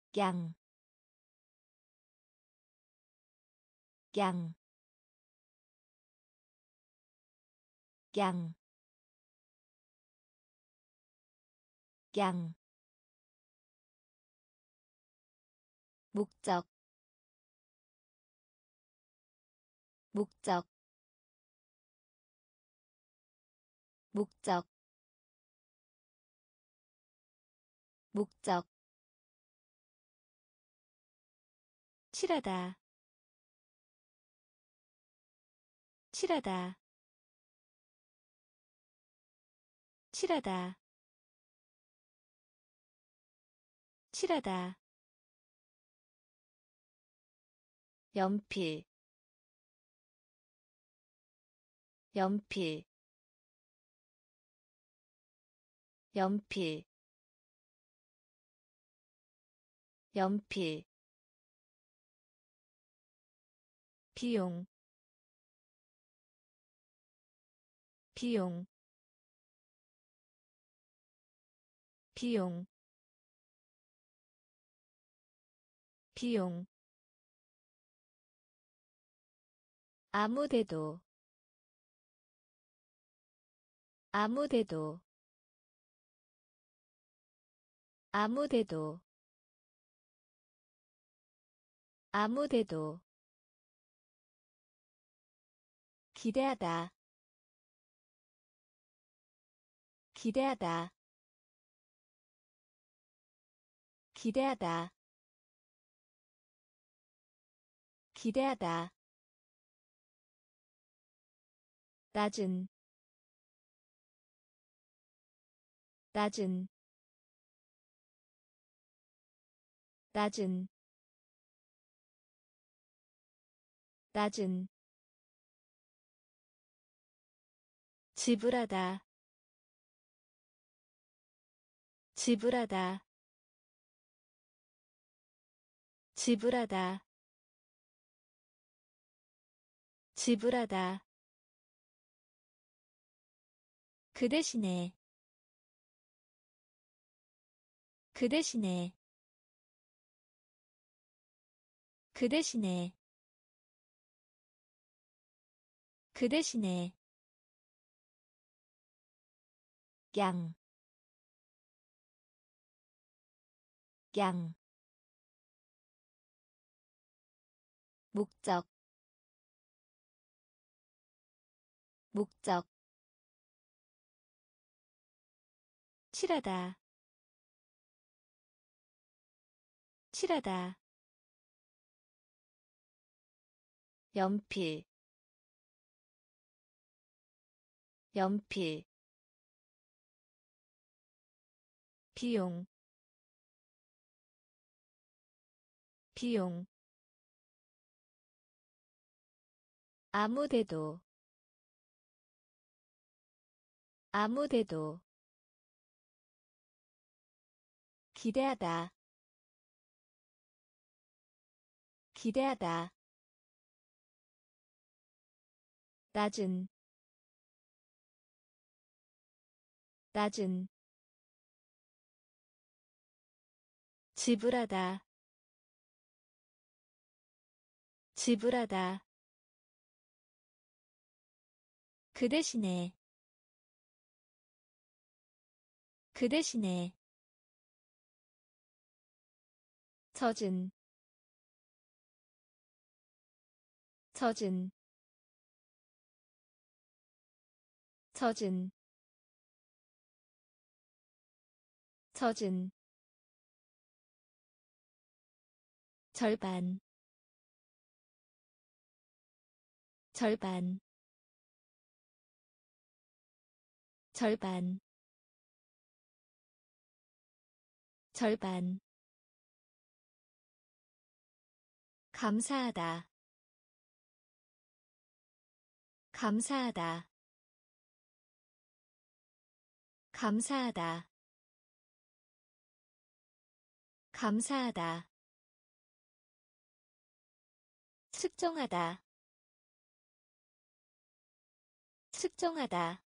양, 양, 양, 양, 목적, 목적, 목적, 목적, 칠하다, 칠하다, 칠하다, 칠하다, 연필, 연필, 연필, 연필, 비용, 비용, 비용, 비용, 아무데도, 아무데도, 아무데도, 아무데도, 기대하다, 기대하다, 기대하다, 기대하다, 낮은, 낮은, 낮은, 낮은, 지불하다, 지불하다, 지불하다, 지불하다, 그 대신에, 그 대신에, 그 대신에, 그 대신에, 양, 양, 목적, 목적, 칠하다, 칠하다, 연필, 연필, 비용, 비용, 아무데도, 아무데도, 기대하다, 기대하다, 낮은, 낮은, 지불하다, 지불하다, 그 대신에, 그 대신에, 젖은, 젖은, 젖은, 젖은, 절반, 절반, 절반, 절반, 감사하다, 감사하다, 감사하다, 감사하다, 측정하다, 측정하다,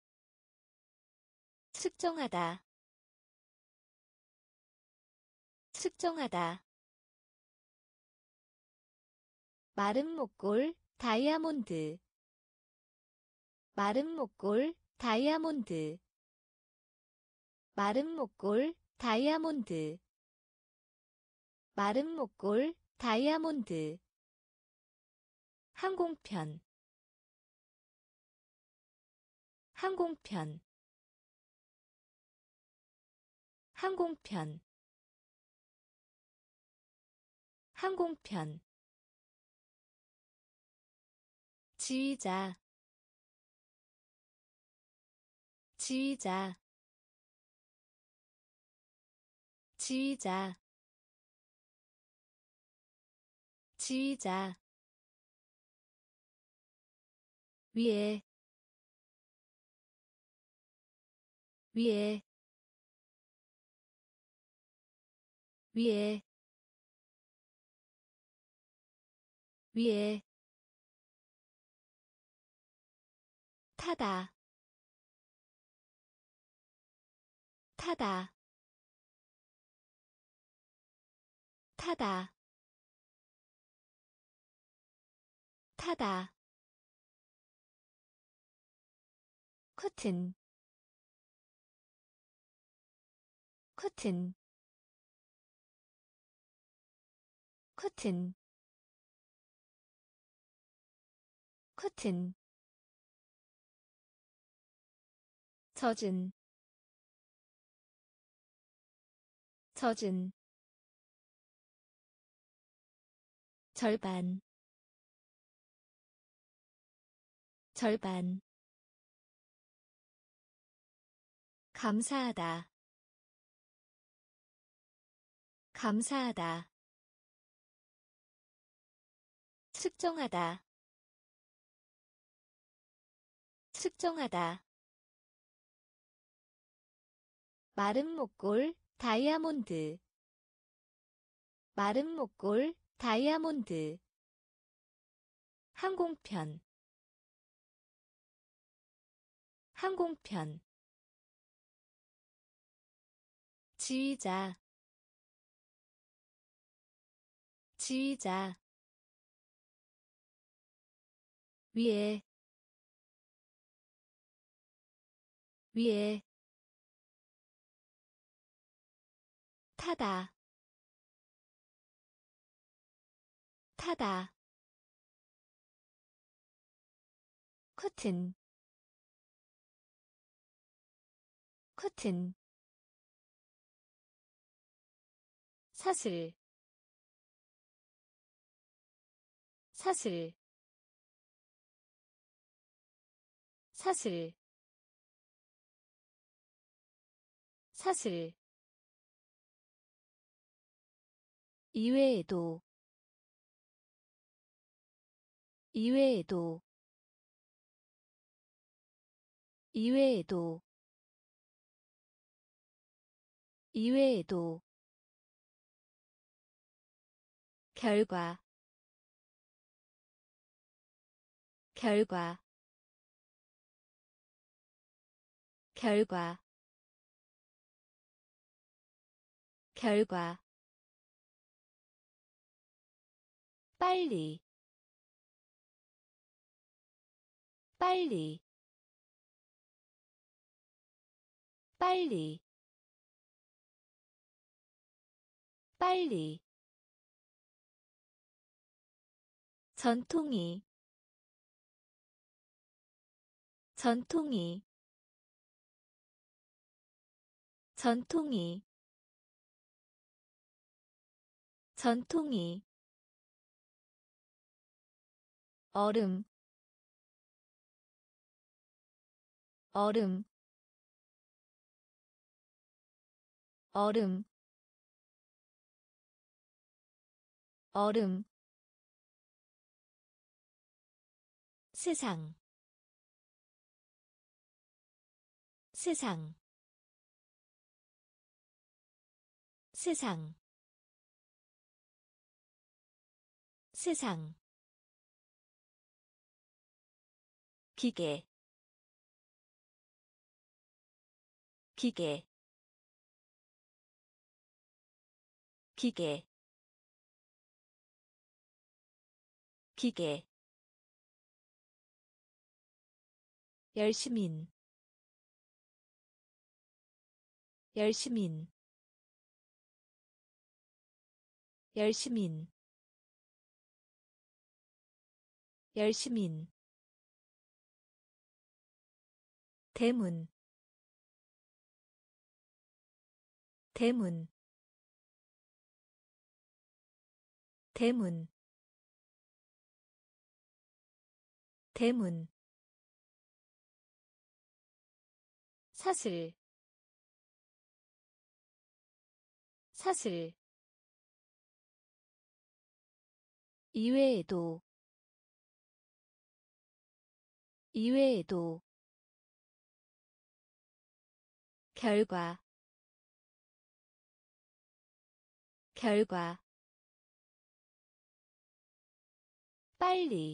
측정하다, 측정하다. 마른 목골, 다이아몬드. 마른 목골, 다이아몬드. 마른 목골, 다이아몬드. 마른 목골, 다이아몬드. 항공편. 항공편. 항공편. 항공편. 지휘자. 지휘자. 지휘자. 지휘자. 위에. 위에. 위에. 위에. 타다. 타다. 타다. 타다. 커튼. 커튼. 커튼. 커튼. 젖은. 젖은. 절반. 절반. 감사하다. 감사하다. 측정하다. 측정하다. 마른 목골, 다이아몬드. 마른 목골, 다이아몬드. 항공편. 항공편. 지휘자. 지휘자. 위에. 위에. 타다. 타다. 커튼. 커튼. 사슬. 사슬. 사슬. 사슬. 이외에도. 이외에도. 이외에도. 이외에도. 결과. 결과. 결과. 결과. 빨리. 빨리. 빨리. 빨리. 전통이. 전통이. 전통이. 전통이. 얼음. 얼음. 얼음. 얼음. 세상. 세상. 세상. 세상. 기계. 기계. 기계 기계 열심인 열심인 열심인 열심인 대문 대문 대문 대문 사슬 사슬 이외에도 이외에도 결과 결과 빨리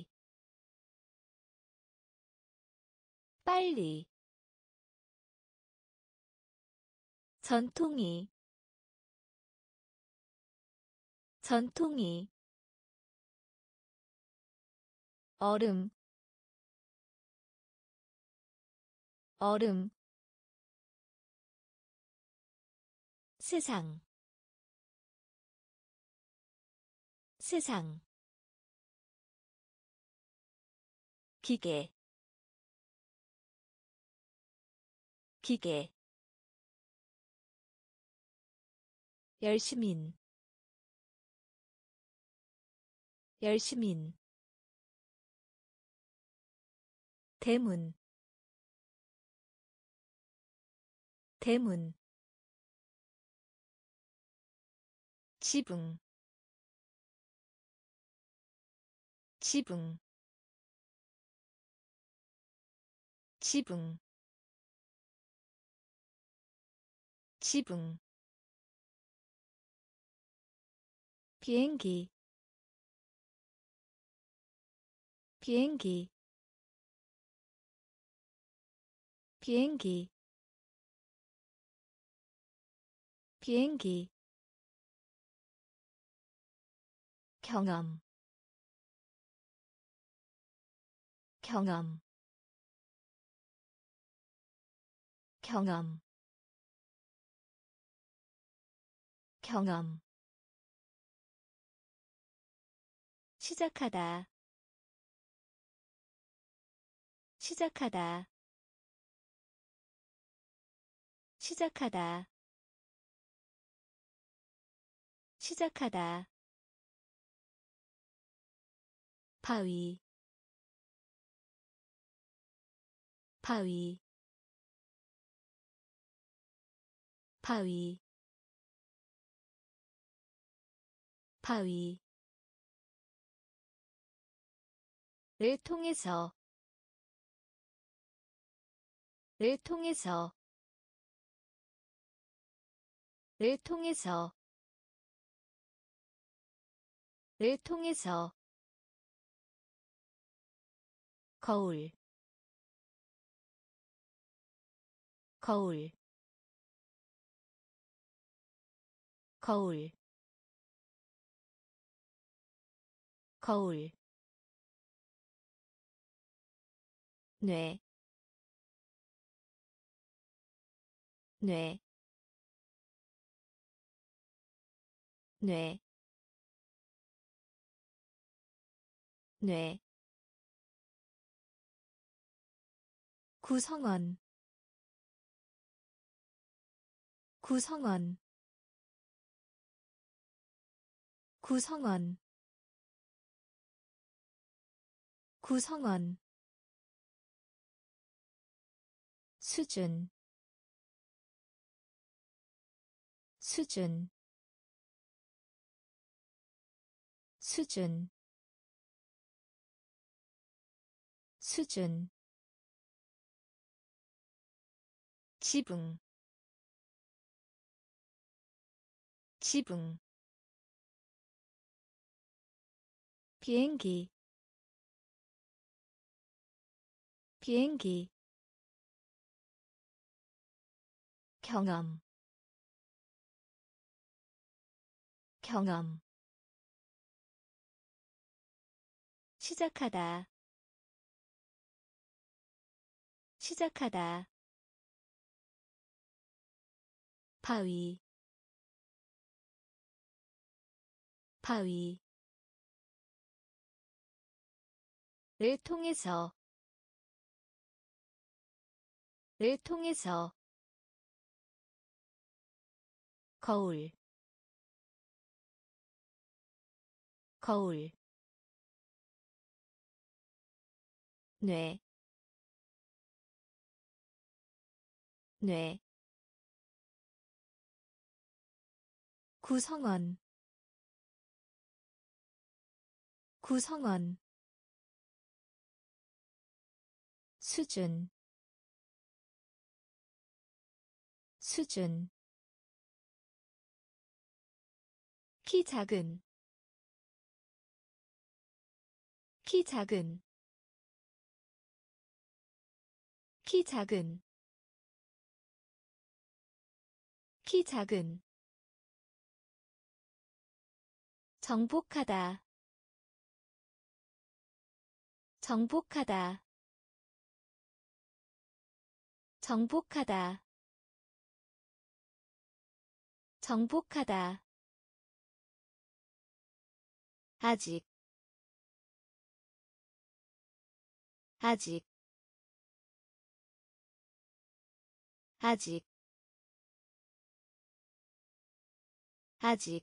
빨리 전통이 전통이 얼음 얼음 세상 세상 기계 기계 열심인 열심인 대문 대문 지붕 지붕 지붕 지붕 비행기 비행기 비행기 비행기 경험 경험 경험 경험 시작하다 시작하다 시작하다 시작하다 바위 바위 바위 바위 를 통해서 를 통해서 를 통해서 를 통해서 거울 거울 거울 거울 뇌 뇌 뇌 뇌 구성원 구성원 구성원 구성원 수준 수준 수준 수준 지붕 지붕 비행기 비행기 경험 경험 시작하다 시작하다 바위 바위 를 통해서 를 통해서 거울 거울 뇌 뇌 구성원 구성원 수준 수준 키 작은 키 작은 키 작은 키 작은 정복하다 정복하다 정복하다 정복하다 아직 아직 아직 아직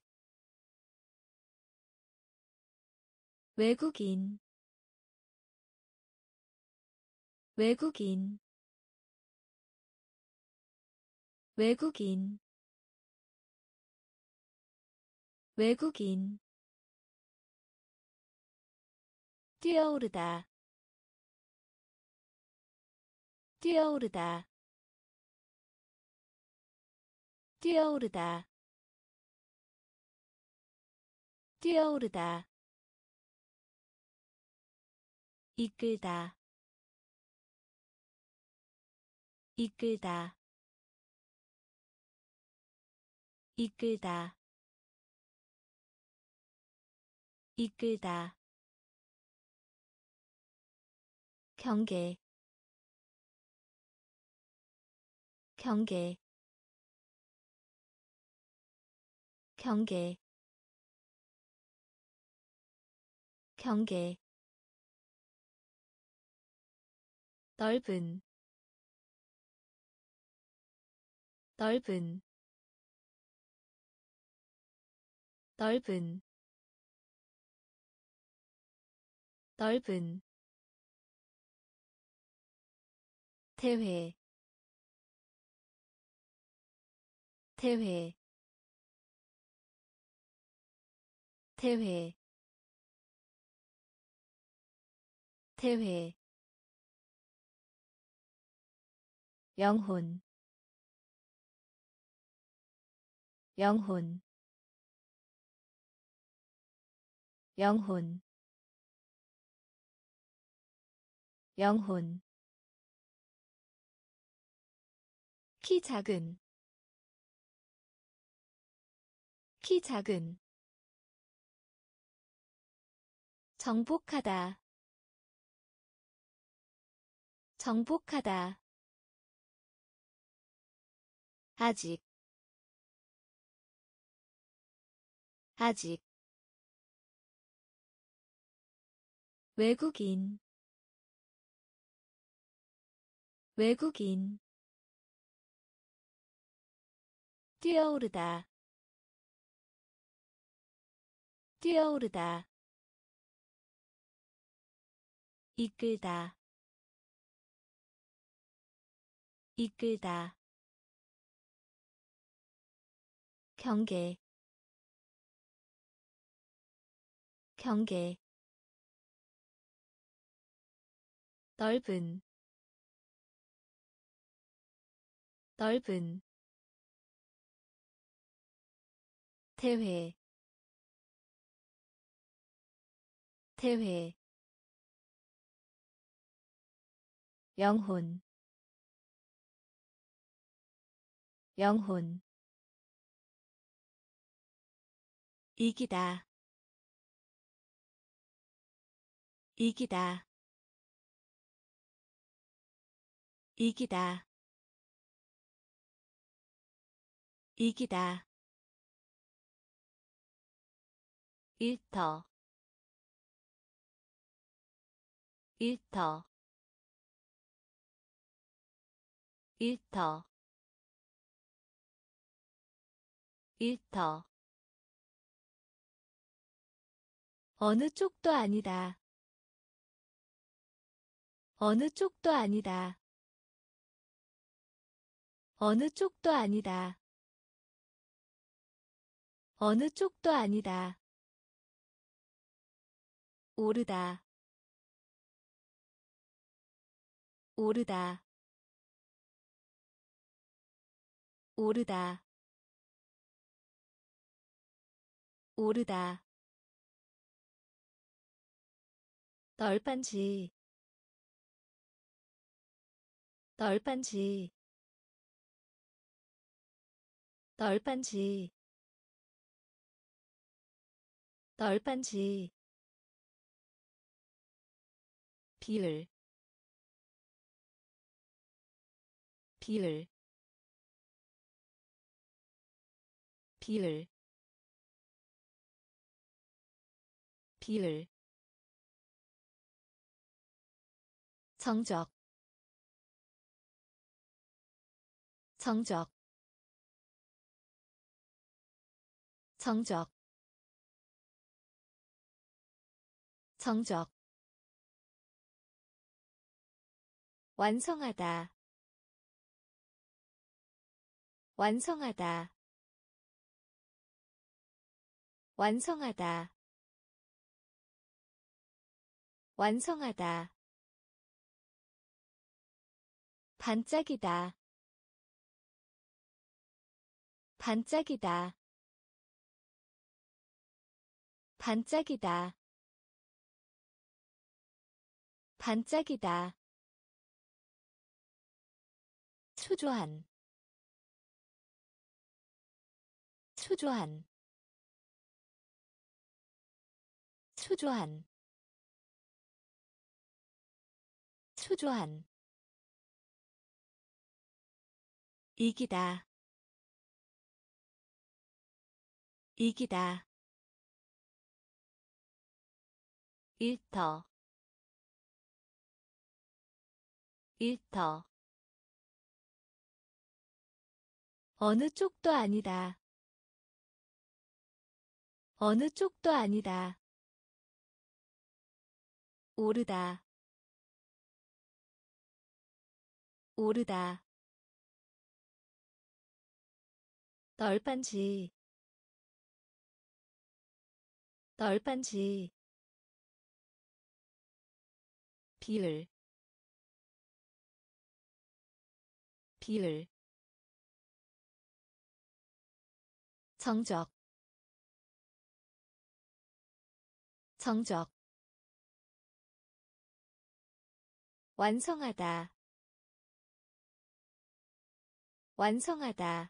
외국인 외국인 외국인 외국인 뛰어오르다 뛰어오르다 뛰어오르다 뛰어오르다 이끌다 이끌다 이끌다 이끌다 경계 경계 경계 경계 넓은 넓은 넓은 넓은 대회 대회 대회 대회 영혼 영혼 영혼 영혼 키 작은 키 작은 정복하다 정복하다 아직 아직 외국인 외국인 뛰어오르다 뛰어오르다 이끌다 이끌다 경계 경계 넓은 넓은 대회 대회 영혼 영혼 이기다 이기다 이기다 이기다 일터 일터 일터 일터 어느 쪽도 아니다 어느 쪽도 아니다 어느 쪽도 아니다 어느 쪽도 아니다 오르다 오르다 오르다 오르다 널빤지 널빤지 널빤지 널빤지 비을 비을 비을 비을 성적 성적 성적 성적 완성하다 완성하다 완성하다 완성하다 반짝이다 반짝이다 반짝이다 반짝이다 초조한 초조한 초조한 초조한 이기다 이기다 일터 일터 어느 쪽도 아니다 어느 쪽도 아니다 오르다 오르다 널빤지 널빤지 비을 비을 성적 성적 완성하다 완성하다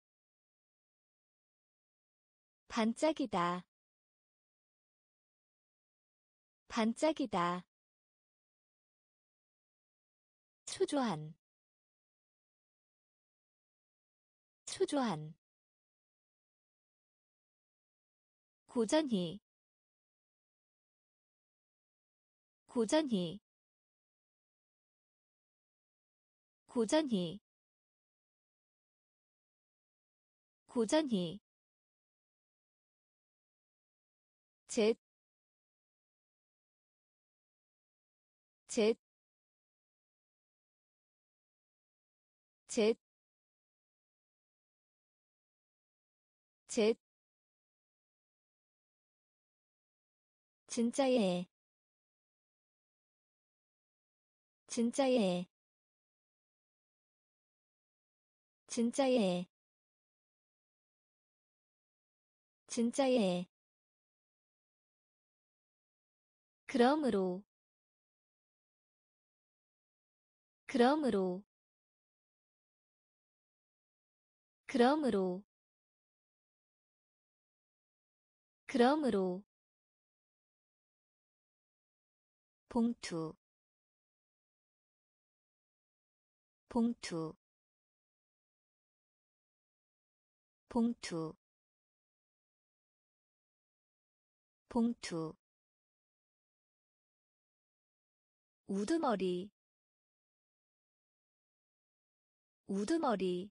반짝이다 반짝이다 초조한 초조한 고전히 고전히 고전히 고전히 제 제 제 제 진짜예 진짜예 진짜예 진짜예 그러므로 그러므로 그러므로 그러므로 봉투 봉투 봉투 봉투 우두머리 우두머리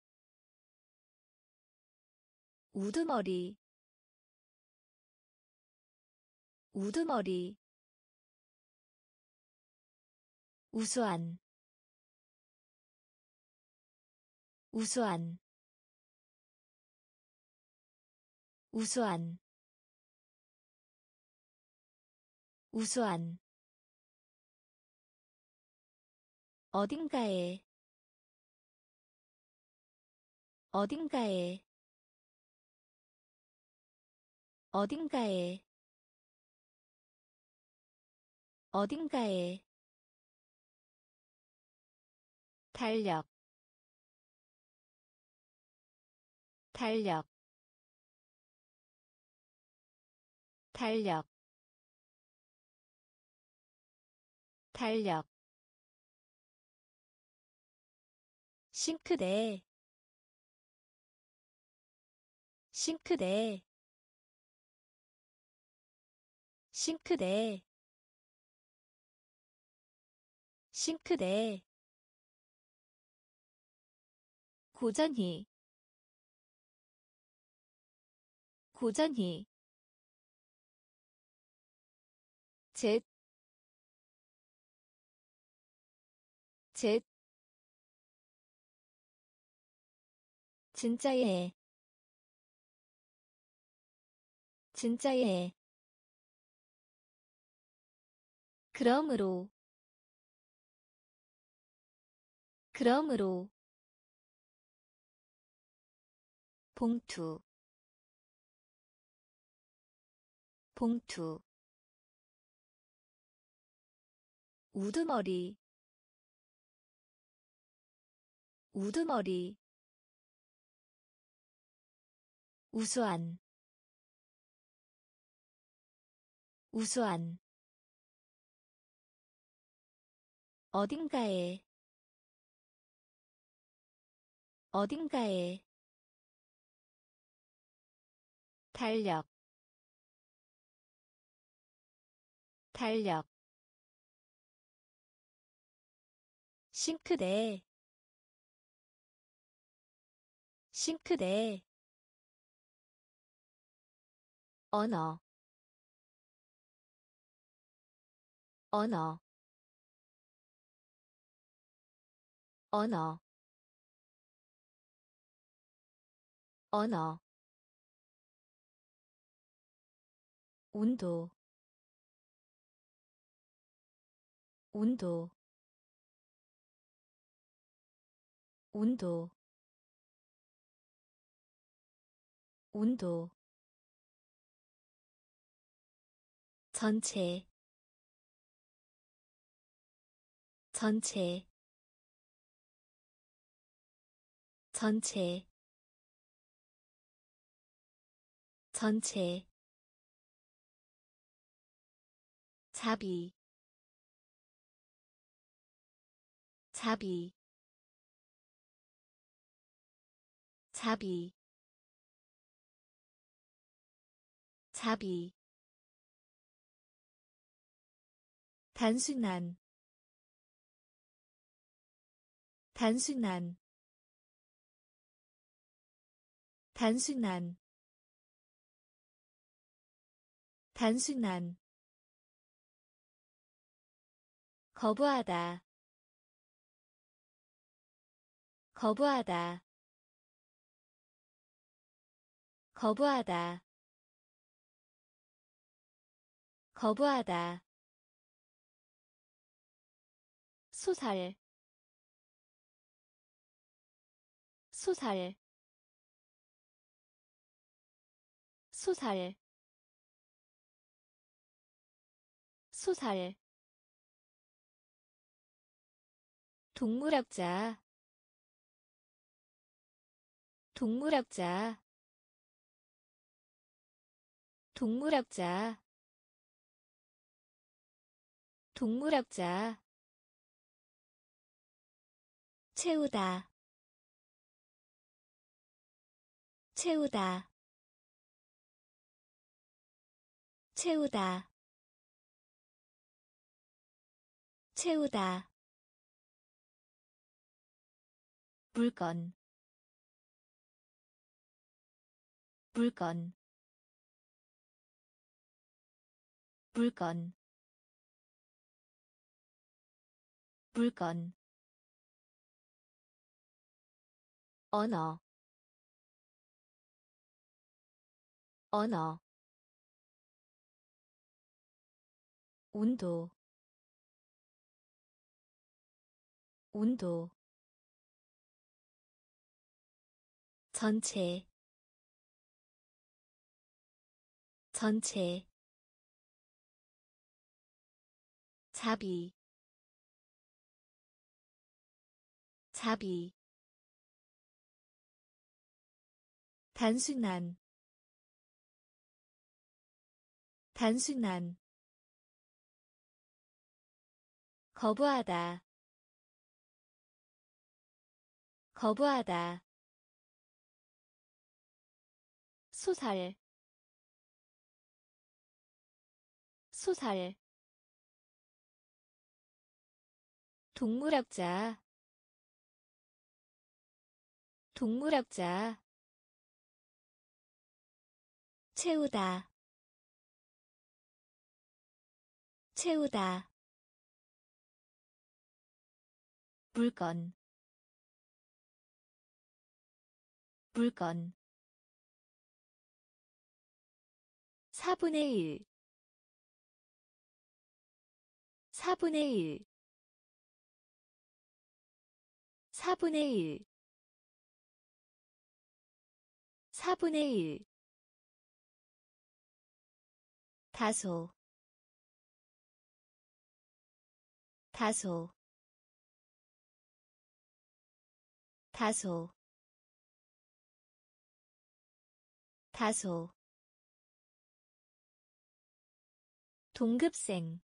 우두머리 우두머리 우수한 우수한 우수한 우수한 어딘가에 어딘가에 어딘가에 어딘가에 달력 달력 달력 달력 싱크대 싱크대 싱크대 싱크대 고전히 고전히 젯 젯 진짜예 진짜예 그러므로 그러므로 봉투 봉투 우두머리 우두머리 우수한 우수한 어딘가에 어딘가에 달력 달력 싱크대 싱크대 언어 언어 언어 언어 온도 온도 온도 온도 전체 전체 전체 전체 자비 자비 자비 자비 단순한 단순한 단순한 단순한 거부하다 거부하다 거부하다 거부하다 소살 소살 소살 소살 동물학자 동물학자 동물학자 동물학자 채우다 채우다 채우다 채우다 물건 물건 물건 물건 언어 언어 온도 온도 전체 전체 자비 자비 단순한 단순한 거부하다 거부하다 소살 소살 동물학자 동물학자 채우다 채우다 물건 물건 4분의 1 4분의 1 4분의 1 4분의 1 다소 다소 다소 다소 동급생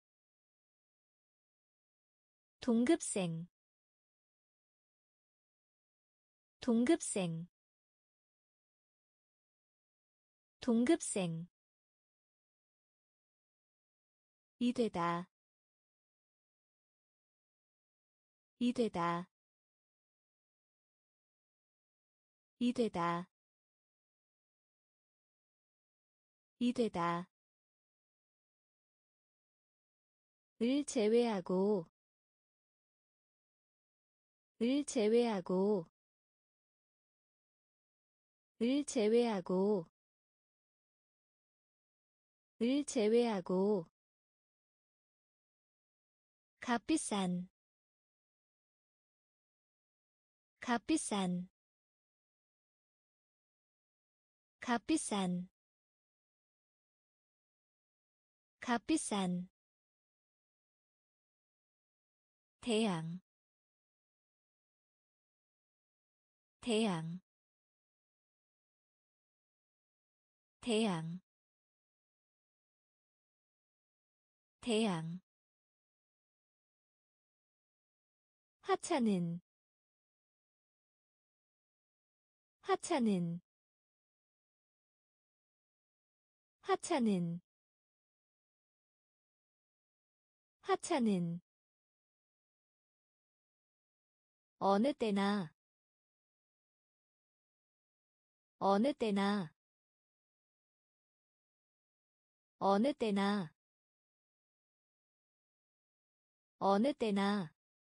동급생 동급생 동급생 이되다 이되다 이되다 이되다 을 제외하고 을 제외하고 을 제외하고 을 제외하고 값비싼 값비싼 값비싼 값비싼 태양 태양 태양 태양 하찮은 하찮은 하찮은 하찮은 어느 때나 어느 때나 어느 때나 어느 때나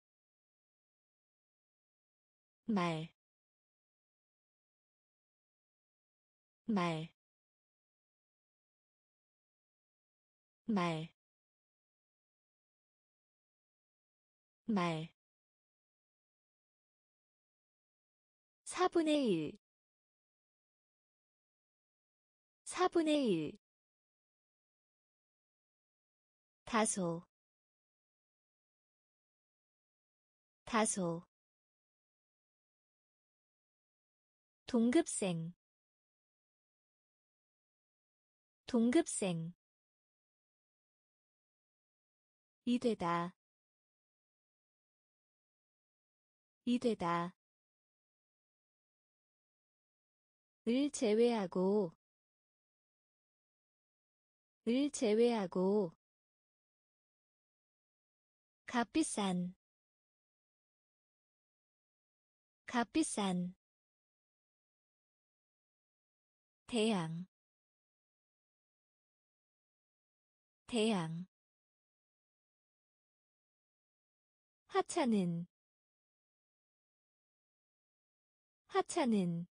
말, 말, 말, 말. 4분의 1 4분의 1 다소 다소 동급생 동급생 이되다 이되다 을 제외하고 을 제외하고 값비싼 값비싼 태양 태양 하찮은 하찮은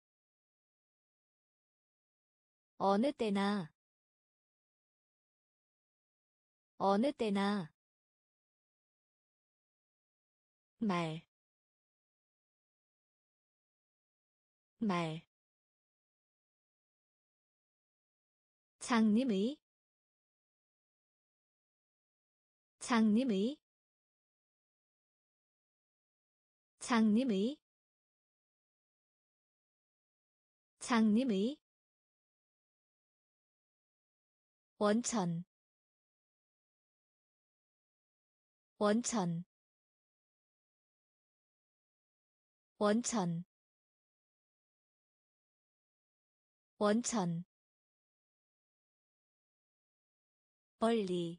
어느 때나 어느 때나 말 장님의 장님의 장님의 장님의 원천 원천 원천 원천 멀리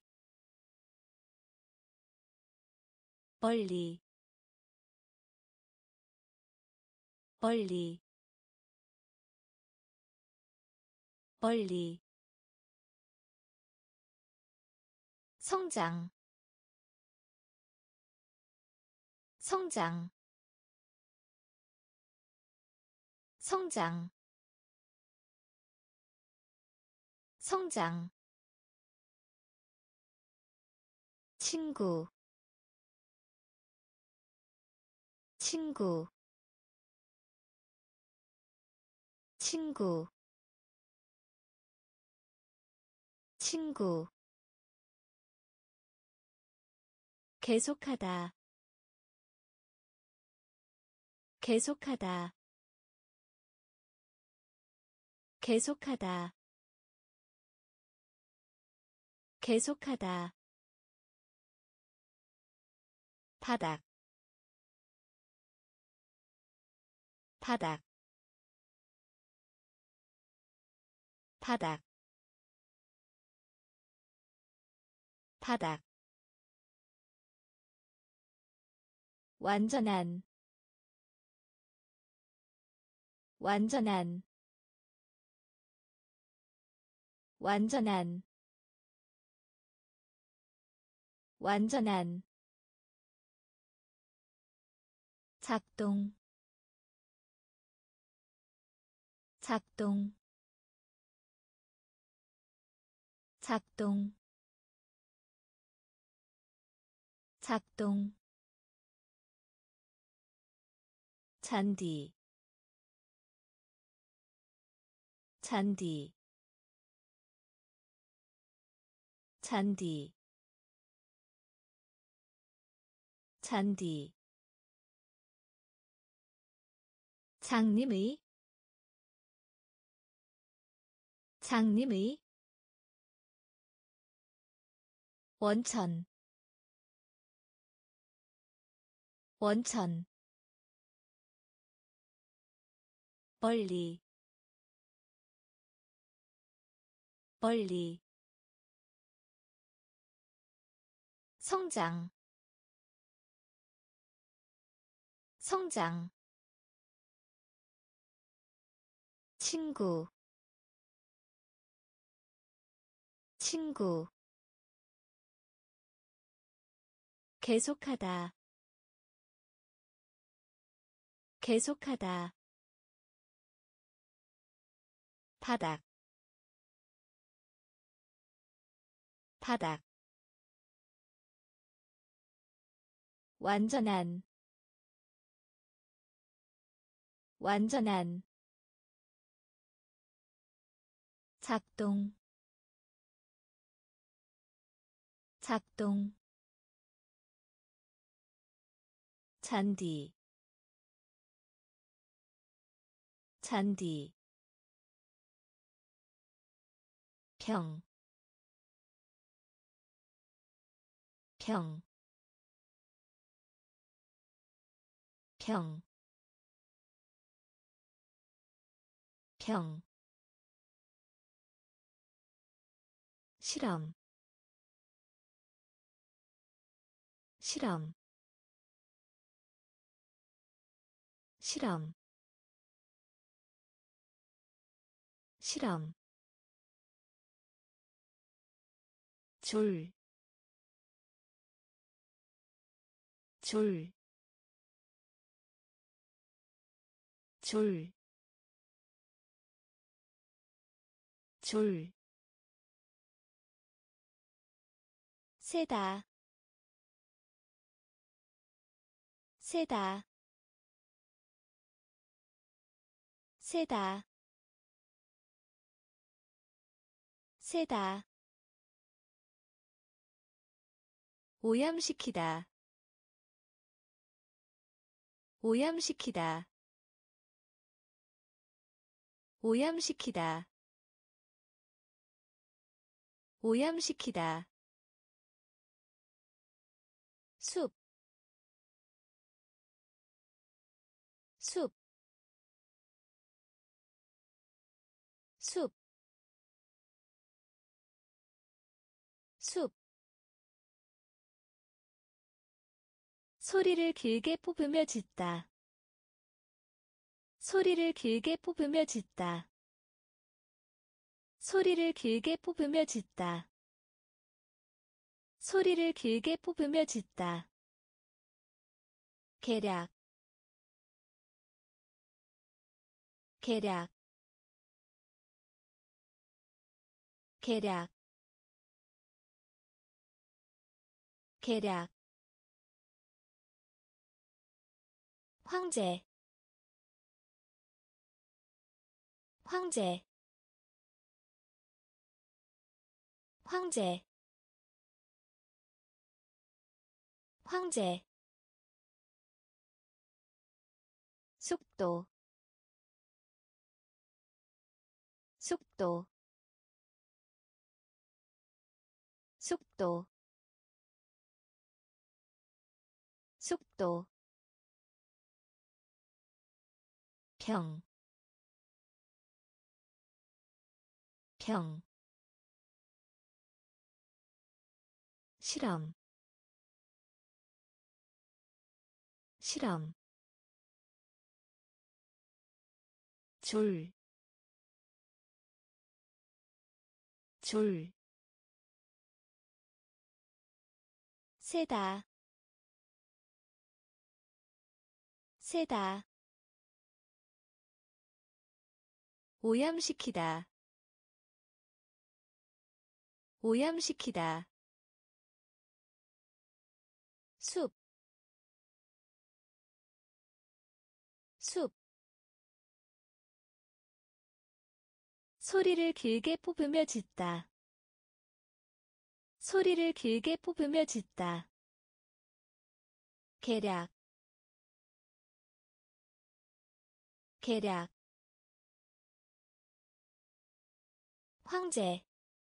멀리 멀리 멀리 성장 성장 성장 성장 친구 친구 친구 친구 계속하다 계속하다 계속하다 계속하다 바닥 바닥 바닥 바닥 완전한 완전한 완전한 완전한 작동 작동 작동 작동 잔디 잔디 잔디 잔디 장님의 장님의 원천 원천 멀리 멀리 성장 성장 친구 친구 계속하다 계속하다 바닥 바닥 완전한 완전한 작동 작동 잔디 잔디 평, 평, 평, 평, 실험, 실험, 실험, 실험, 줄, 줄, 줄, 줄, 세다, 세다, 세다, 세다, 오염시키다, 오염시키다, 오염시키다, 오염시키다, 숲, 숲, 숲, 숲, 소리를 길게 뽑으며 짖다, 소리를 길게 뽑으며 짖다, 소리를 길게 뽑으며 짖다, 소리를 길게 뽑으며 짖다, 계략, 계략, 계략, 계략, 황제, 황제, 황제, 황제, 속도, 속도, 속도, 속도, 평, 평, 실험, 실험, 줄, 줄, 세다, 세다, 오염시키다, 오염시키다, 숲, 숲, 소리를 길게 뽑으며 짖다, 소리를 길게 뽑으며 짖다, 계략, 계략, 황제,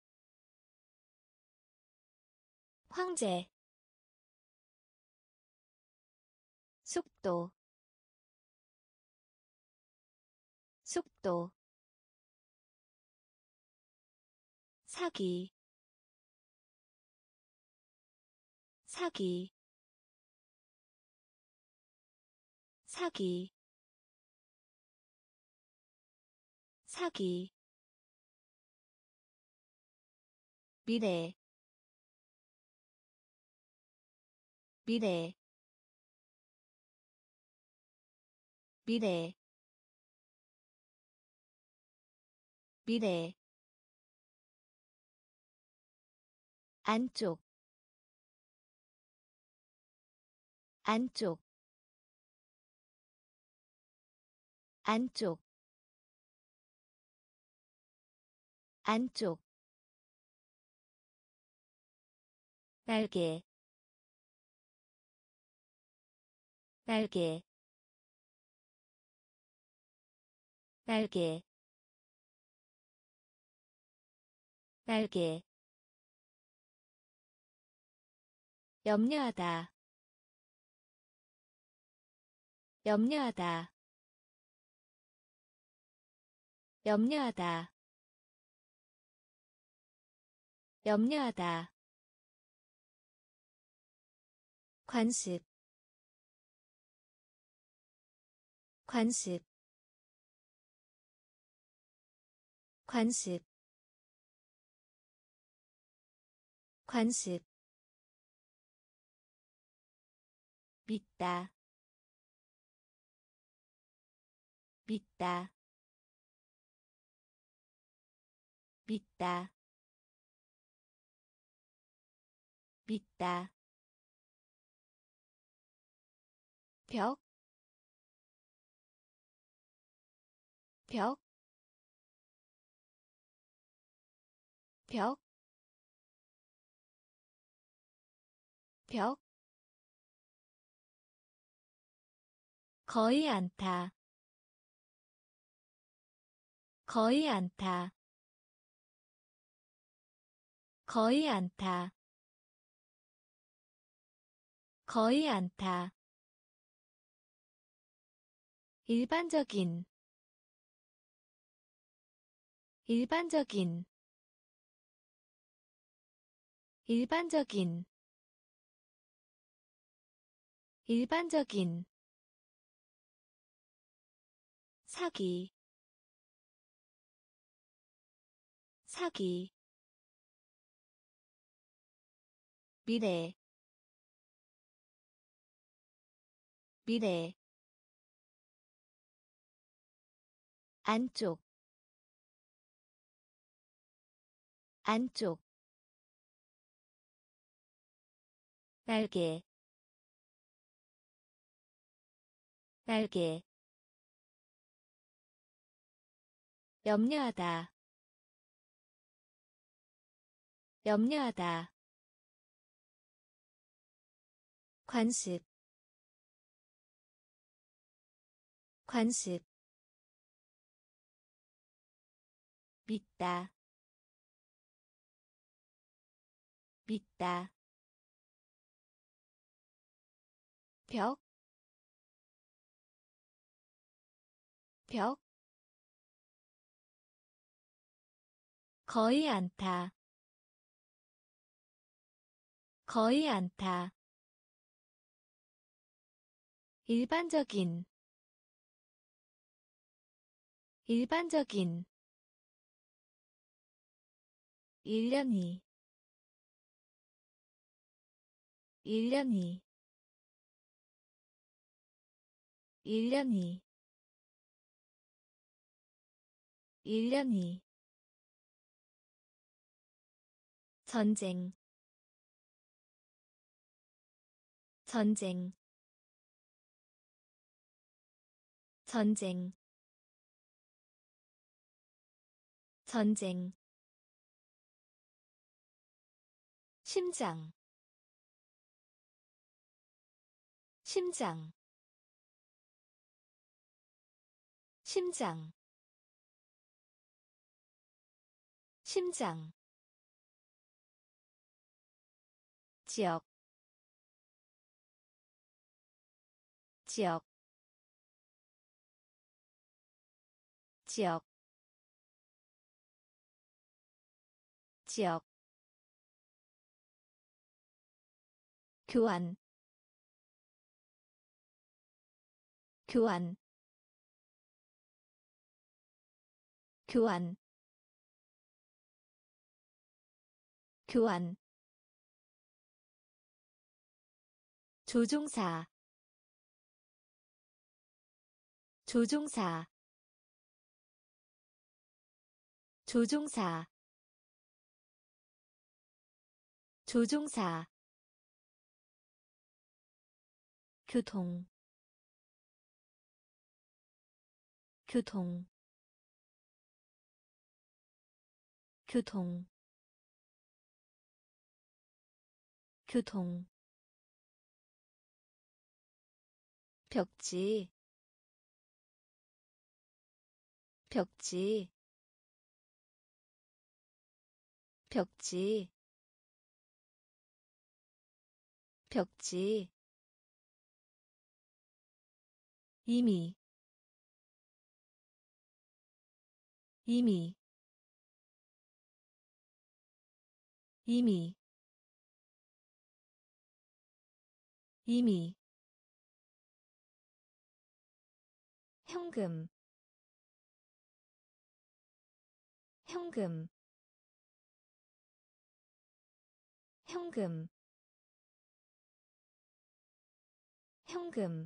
황제, 속도, 속도, 사기, 사기, 사기, 사기, 미래, 미래, 미래, 미래, 안쪽, 안쪽, 안쪽, 안쪽, 날개, 날개, 날개, 날개 염려하다 염려하다 염려하다 염려하다 관습 관습 관습 관습 믿다 믿다 믿다 믿다 벽, 벽, 벽, 벽, 거의 않다, 거의 않다, 거의 않다, 거의 않다. 일반적인, 일반적인, 일반적인, 일반적인, 사기, 사기, 미래, 미래, 안쪽, 안쪽, 날개, 날개, 염려하다, 염려하다, 관습, 관습, 믿다, 믿다, 벽, 벽, 거의 않다, 거의 않다. 일반적인, 일반적인, 1년이, 1년이, 1년이, 1년이, 전쟁, 전쟁, 전쟁, 전쟁, 심장, 심장, 심장, 심장, 지역, 지역, 지역, 지역, 교환, 교환, 교환, 교환, 조종사, 조종사, 조종사, 조종사, 교통, 교통, 교통, 교통, 벽지, 벽지, 벽지 벽지 이미 이미 이미 이미 현금 현금 현금 현금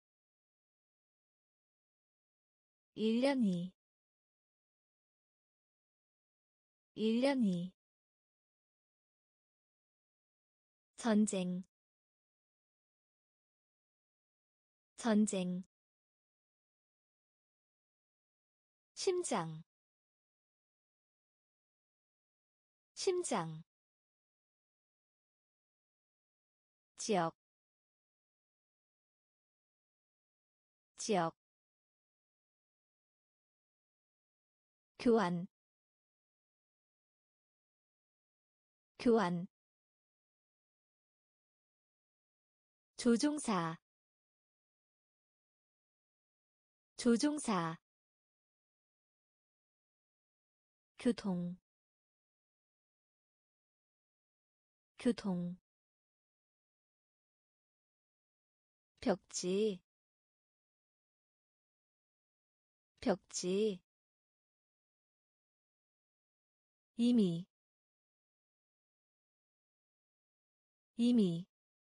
1년이 1년이 전쟁 전쟁 심장 심장 지역 지역 교환 교환 조종사 조종사 교통 교통 벽지 벽지 이미 이미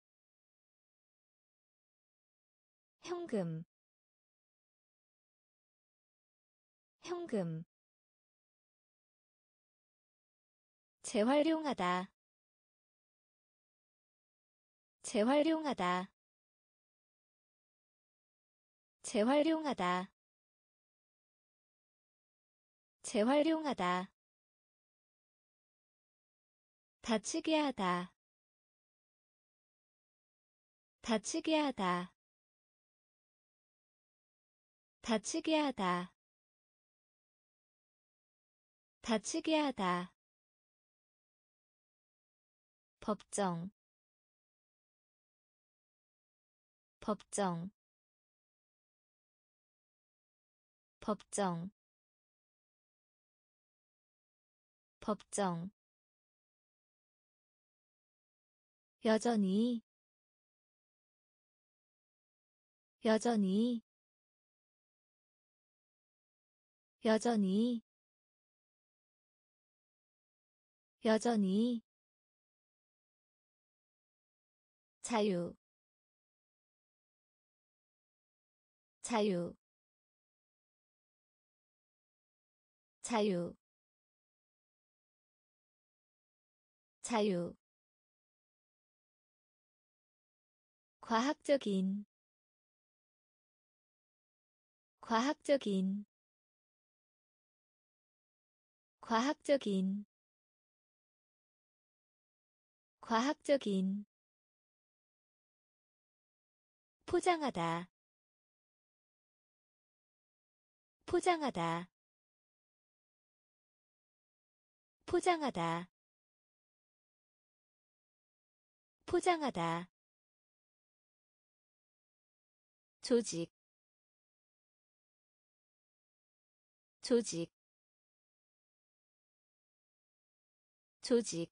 현금 현금 재활용하다 재활용하다 재활용하다 재활용하다 다치게 하다 다치게 하다 다치게 하다 다치게 하다 법정 법정 법정 법정 여전히 여전히 여전히 여전히 자유 자유 자유 자유 과학적인 과학적인 과학적인 과학적인 포장하다 포장하다 포장하다 포장하다 조직 조직 조직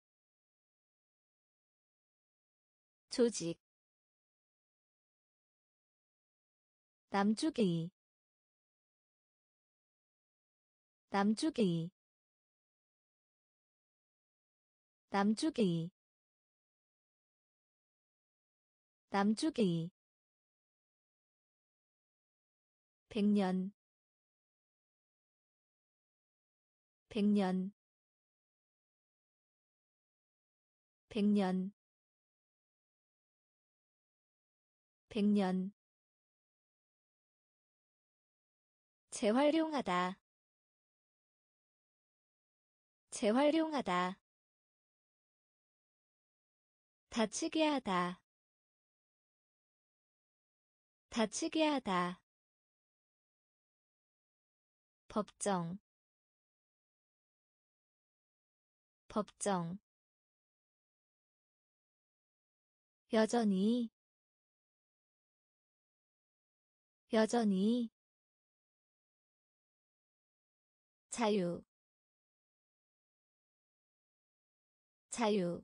조직 남주개이 남주개이 남주개이 남주개이 100년 100년 100년 100년 재활용하다 재활용하다 다치게 하다 다치게 하다 법정 법정 여전히 여전히 자유 자유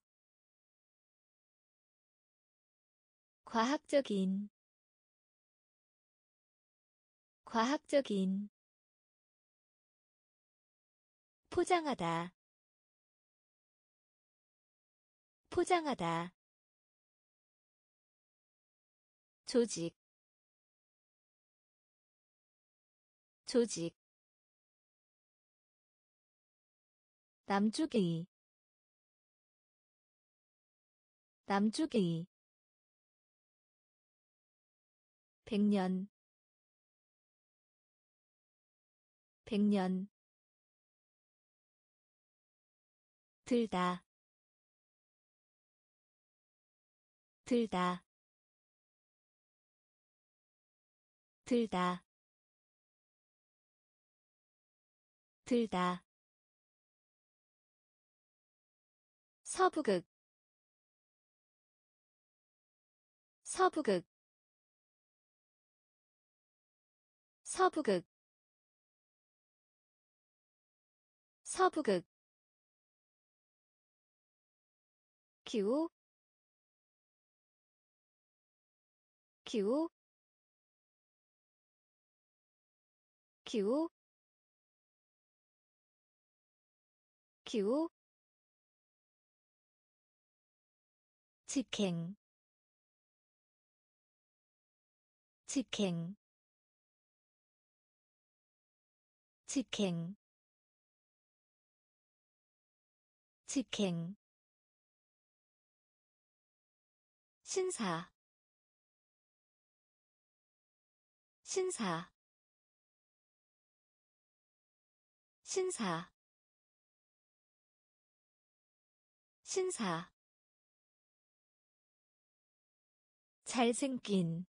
과학적인 과학적인 포장하다 포장하다 조직 조직 남쪽의 남쪽의 100년 100년 들다 들다 들다 들다 서부극 서부극 서부극 서부극 기후 기후 기후 기후 직행 직행 직행 직행 신사 신사 신사 신사 잘생긴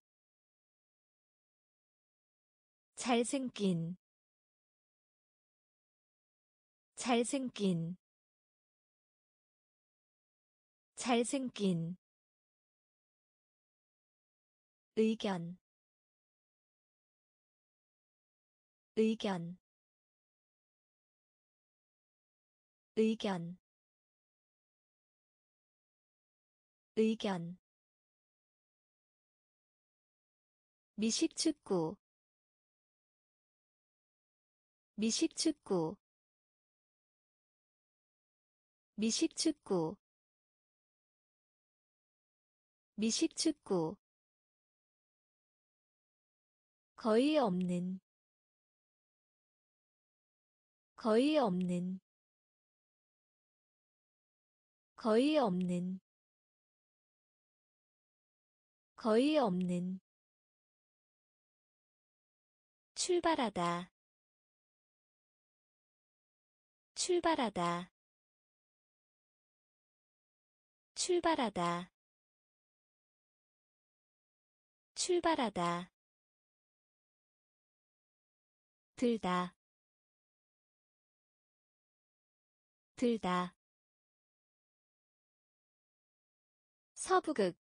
잘생긴 잘생긴 잘생긴 의견 의견 의견 의견 미식축구 미식축구 미식축구 미식축구 거의 없는 거의 없는 거의 없는 거의 없는 출발하다 출발하다 출발하다 출발하다 들다 들다 서부극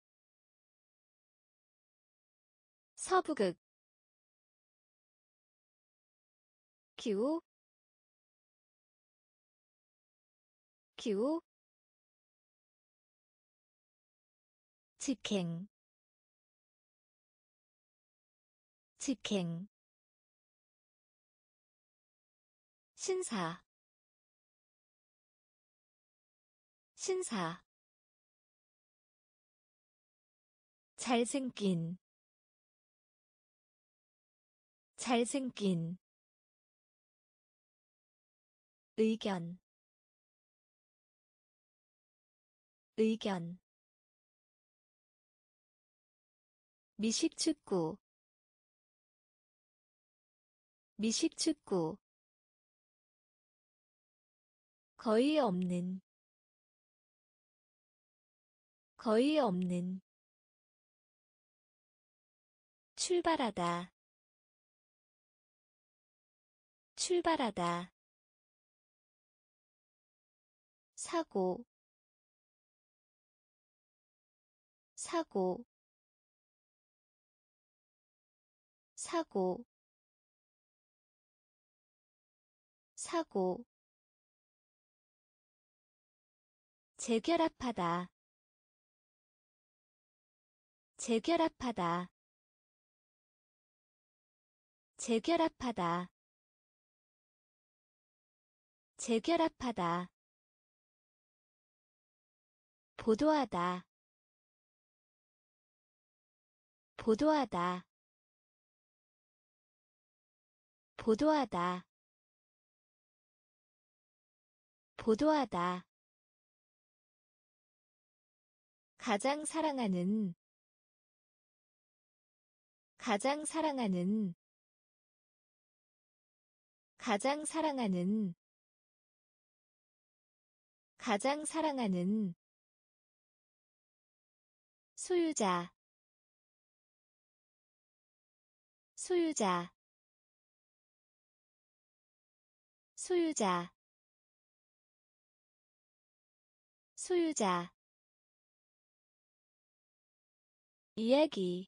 서부극 기후 기후 직행 직행 신사 신사 잘생긴 잘생긴 의견 의견 미식축구 미식축구 거의 없는 거의 없는 출발하다 출발하다 사고 사고 사고 사고 재결합하다 재결합하다 재결합하다 재결합하다 보도하다 보도하다 보도하다 보도하다 가장 사랑하는 가장 사랑하는 가장 사랑하는 가장 사랑하는 소유자 소유자 소유자 소유자 이야기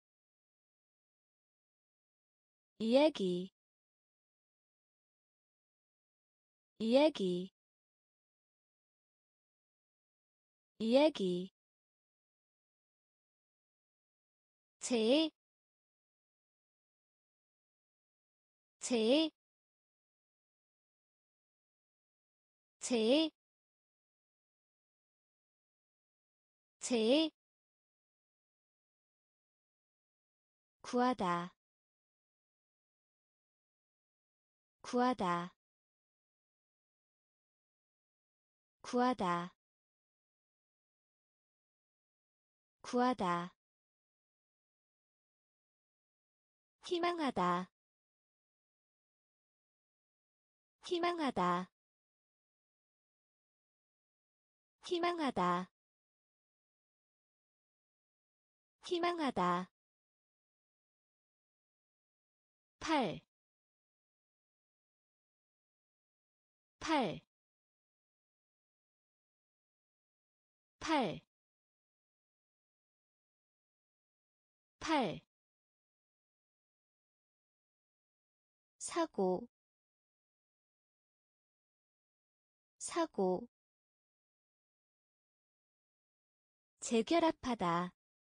이야기 이야기 이야기 제 제 제 제 구하다 구하다 구하다 구하다 희망하다 희망하다 희망하다 희망하다 팔, 팔, 팔, 팔, 사고, 사고, 재결합하다,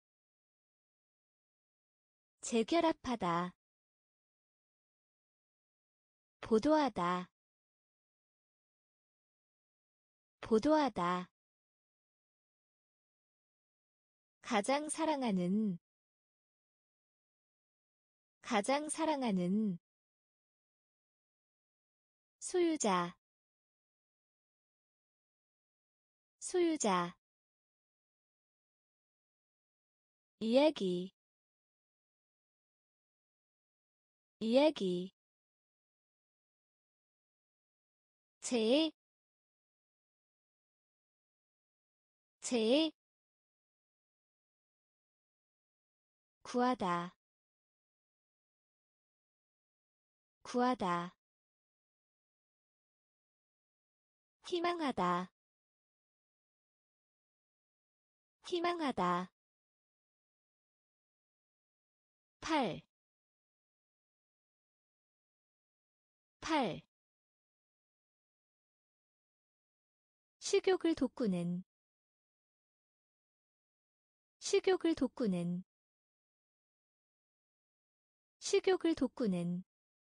재결합하다, 보도하다, 보도하다, 가장 사랑하는, 가장 사랑하는, 소유자, 소유자, 이야기, 이야기, 제, 제, 구하다, 구하다, 희망하다, 희망하다, 팔, 팔, 식욕을 돋구는, 식욕을 돋구는, 식욕을 돋구는,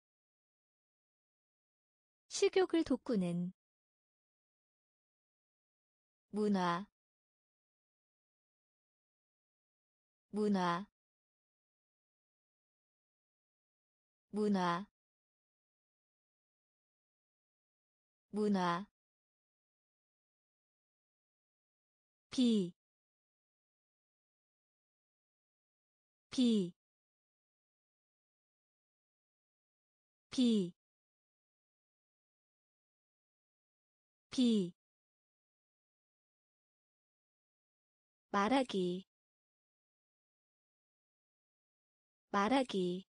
식욕을 돋구는, 문화, 문화, 문화, 문화, 비, 비, 비, 비, 말하기, 말하기,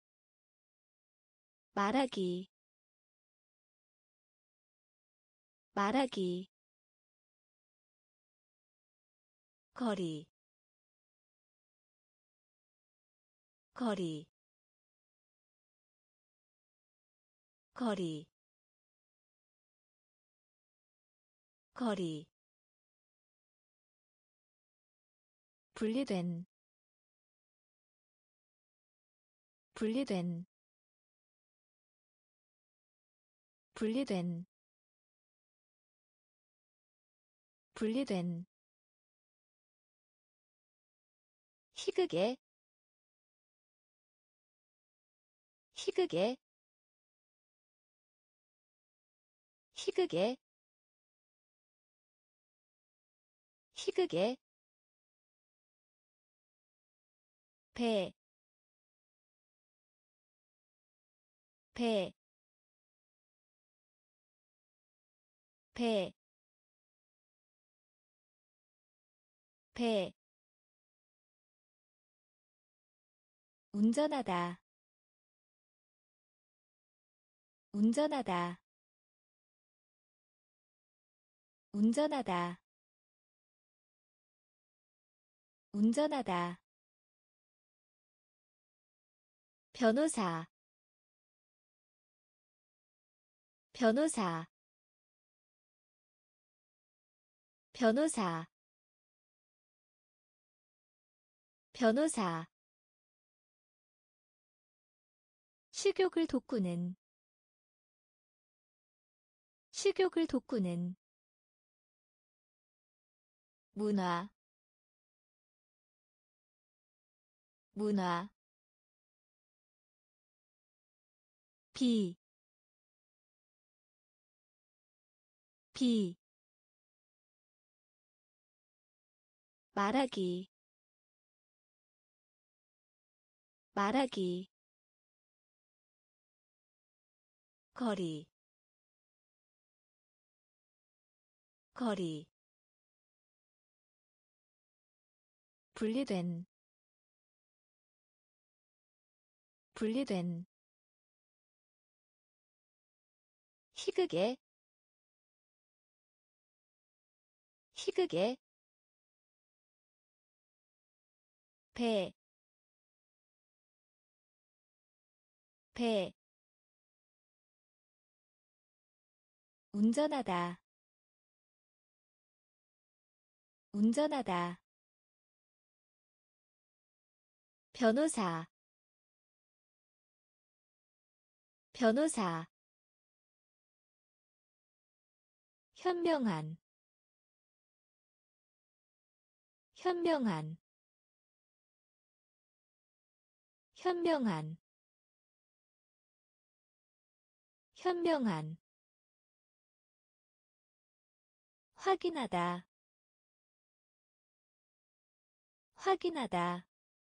말하기, 말하기 거리 거리 거리 거리 분리된 분리된 분리된 분리된 희극의 희극의 희극의 희극의 배, 배, 배, 배, 운전하다, 운전하다, 운전하다, 운전하다, 변호사, 변호사, 변호사, 변호사, 식욕을 돋구는, 식욕을 돋구는, 문화, 문화, 비, 비, 말하기, 말하기, 거리, 거리, 분리된, 분리된, 희극의, 희극의, 배, 배, 운전하다, 운전하다, 변호사, 변호사, 현명한, 현명한, 현명한, 현명한, 확인하다, 확인하다,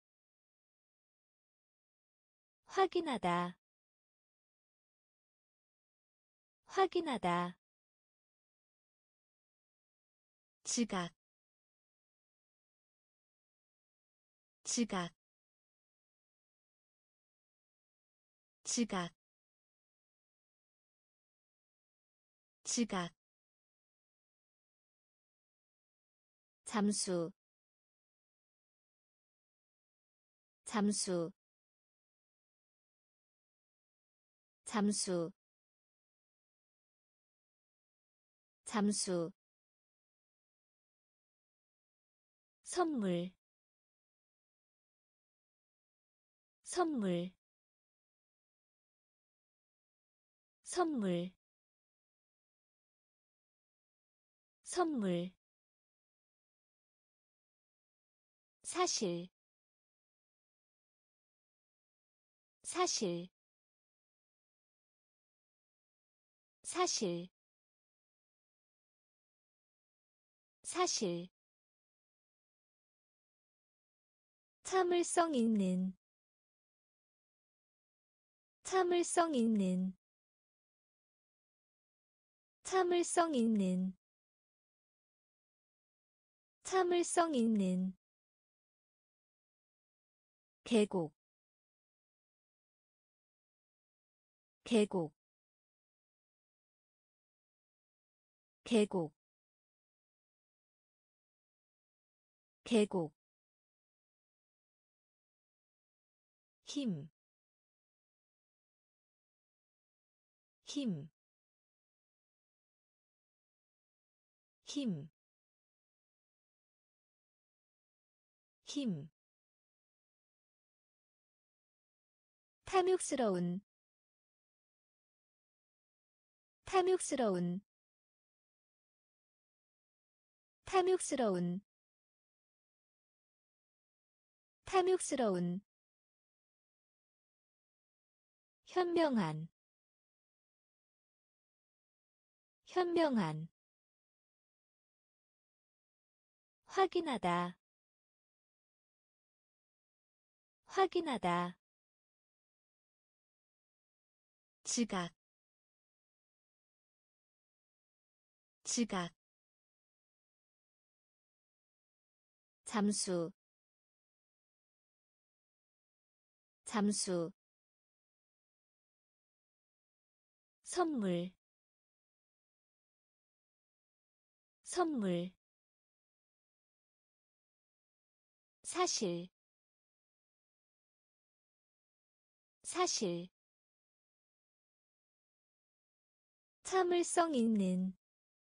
확인하다, 확인하다, 지각, 지각, 지각, 지각, 잠수, 잠수, 잠수, 잠수, 선물, 선물, 선물, 선물, 사실, 사실, 사실, 사실, 참을성 있는, 참을성 있는, 참을성 있는, 참을성 있는, 계곡, 계곡, 계곡 계곡 힘, 힘, 힘, 힘. 탐욕스러운, 탐욕스러운, 탐욕스러운, 탐욕스러운. 현명한, 현명한. 확인하다, 확인하다. 지각, 지각. 잠수, 잠수. 선물, 선물. 사실, 사실. 참을성 있는,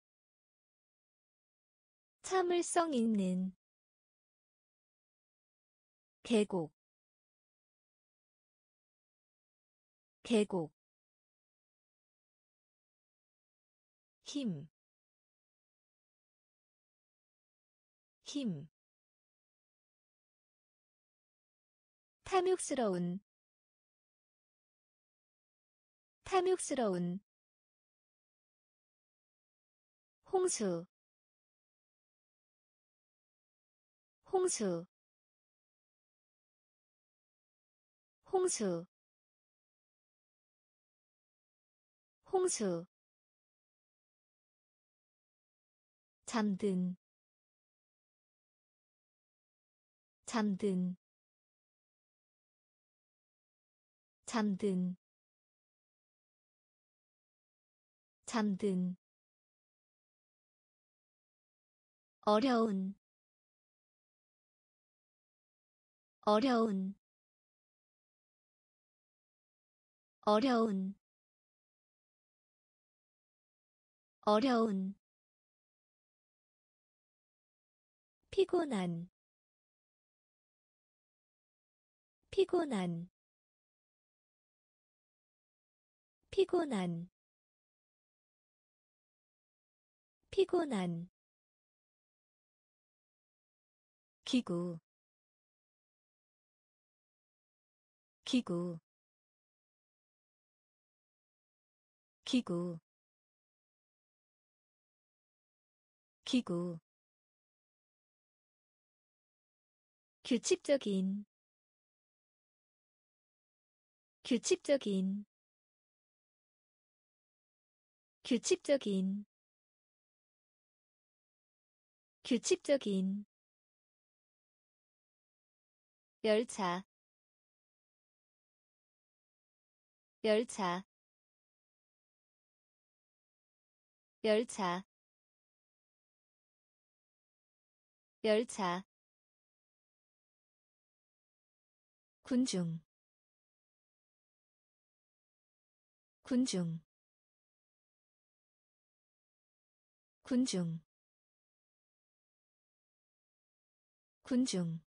참을성 있는. 계곡, 계곡. 힘, 힘. 탐욕스러운, 탐욕스러운. 홍수, 홍수, 홍수, 홍수. 잠든, 잠든, 잠든, 잠든. 어려운, 어려운, 어려운, 어려운. 피곤한, 피곤한, 피곤한, 피곤한. 기구, 기구, 기구, 기구. 규칙적인, 규칙적인, 규칙적인, 규칙적인. 열차, 열차, 열차, 열차. 군중, 군중, 군중, 군중.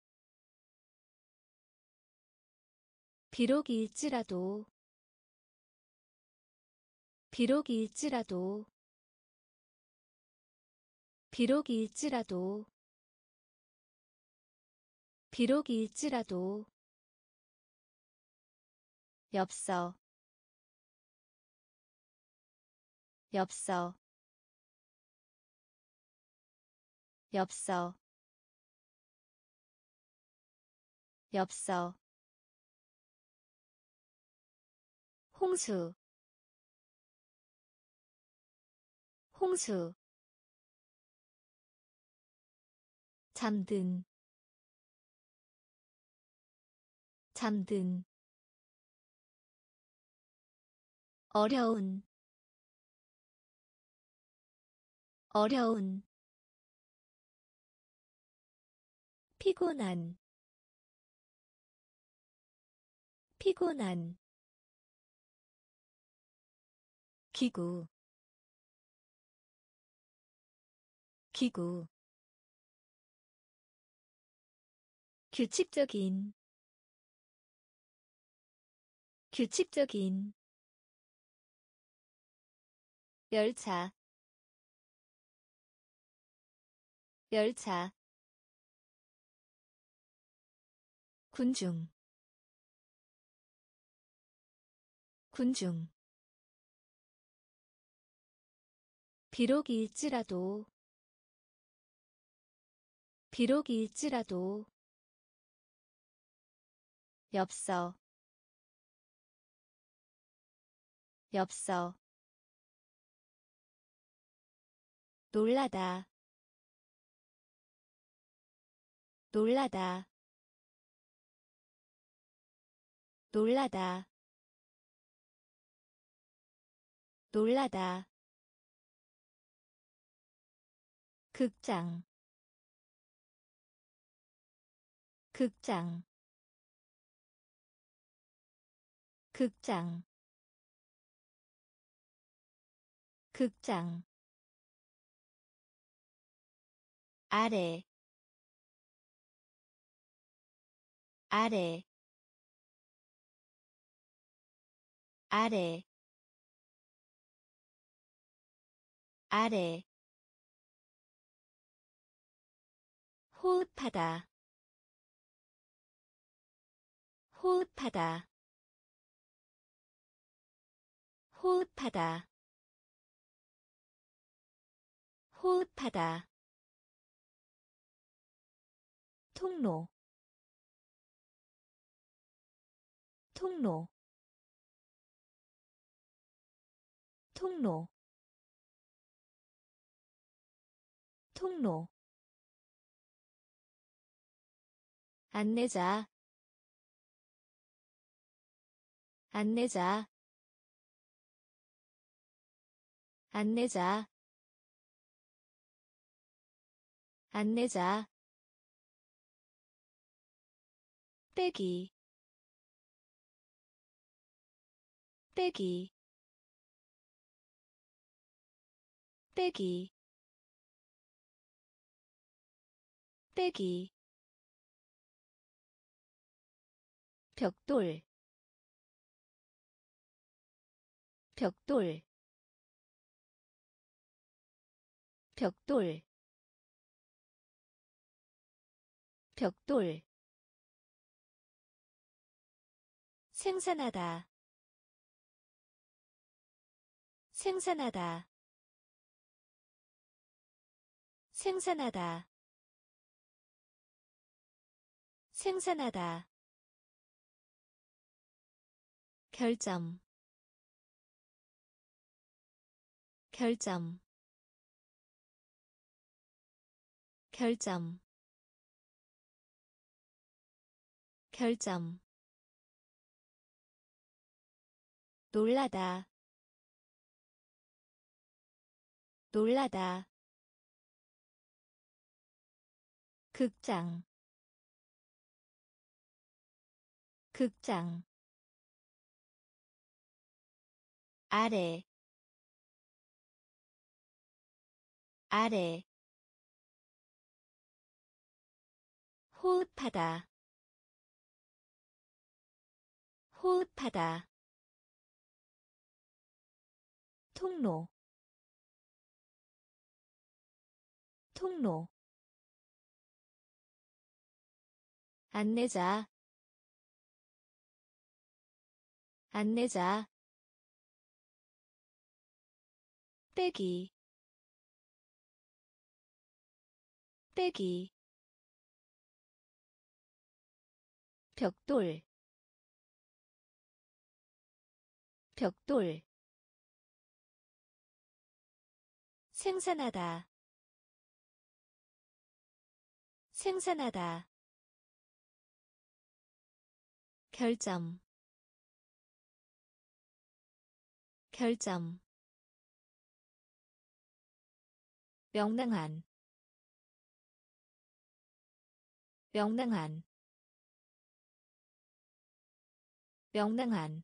비록일지라도, 비록일지라도, 비록일지라도, 비록일지라도. 엽서, 엽서, 엽서, 엽서. 홍수, 홍수. 잠든, 잠든. 어려운, 어려운 피곤한 피곤한 기구 기구 규칙적인 규칙적인 열차 열차 군중 군중 비록일지라도 비록일지라도 엽서 엽서 놀라다 놀라다 놀라다 놀라다 극장 극장 극장 극장 아래 아래 아래 아래 호흡하다 호흡하다 호흡하다 호흡하다 통로 통로 통로 통로 안내자 안내자 안내자 안내자 빼기 빼기 빼기 빼기 벽돌 벽돌 벽돌 벽돌 생산하다 생산하다 생산하다 생산하다 결점 결점 결점 결점 놀라다 놀라다 극장 극장 아래 아래 호흡하다 호흡하다 통로 통로 안내자 안내자 빼기 빼기 벽돌 벽돌 생산하다 생산하다 결점 결점 명랑한 명랑한 명랑한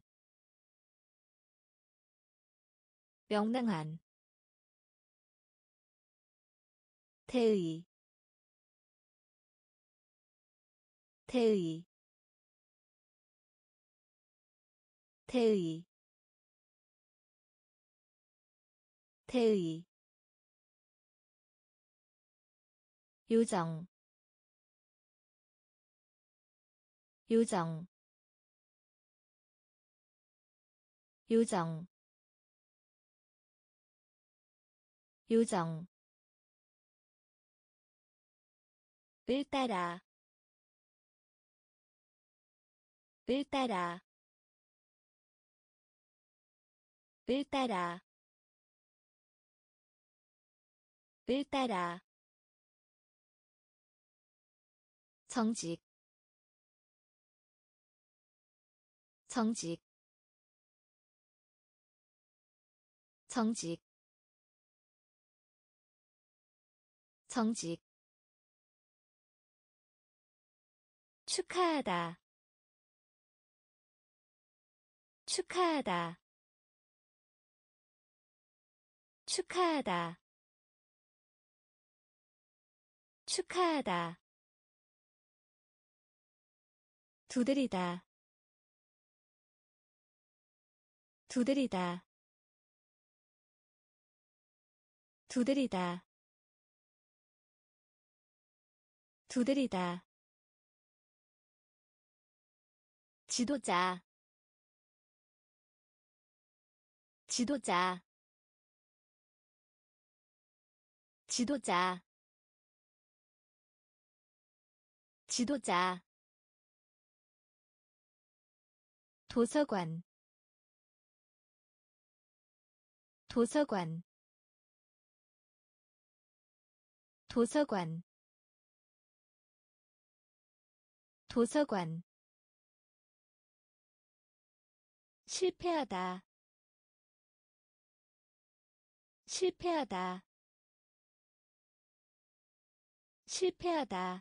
명랑한 대의 대의 대의 대의 요정 요정 요정 요정 을 따라 을 따라 을 따라 을 따라 정직 정직 정직 정직 축하하다 축하하다 축하하다 축하하다 두드리다 두드리다 두드리다 두드리다 지도자 지도자 지도자 지도자 도서관 도서관 도서관 도서관 실패하다 실패하다 실패하다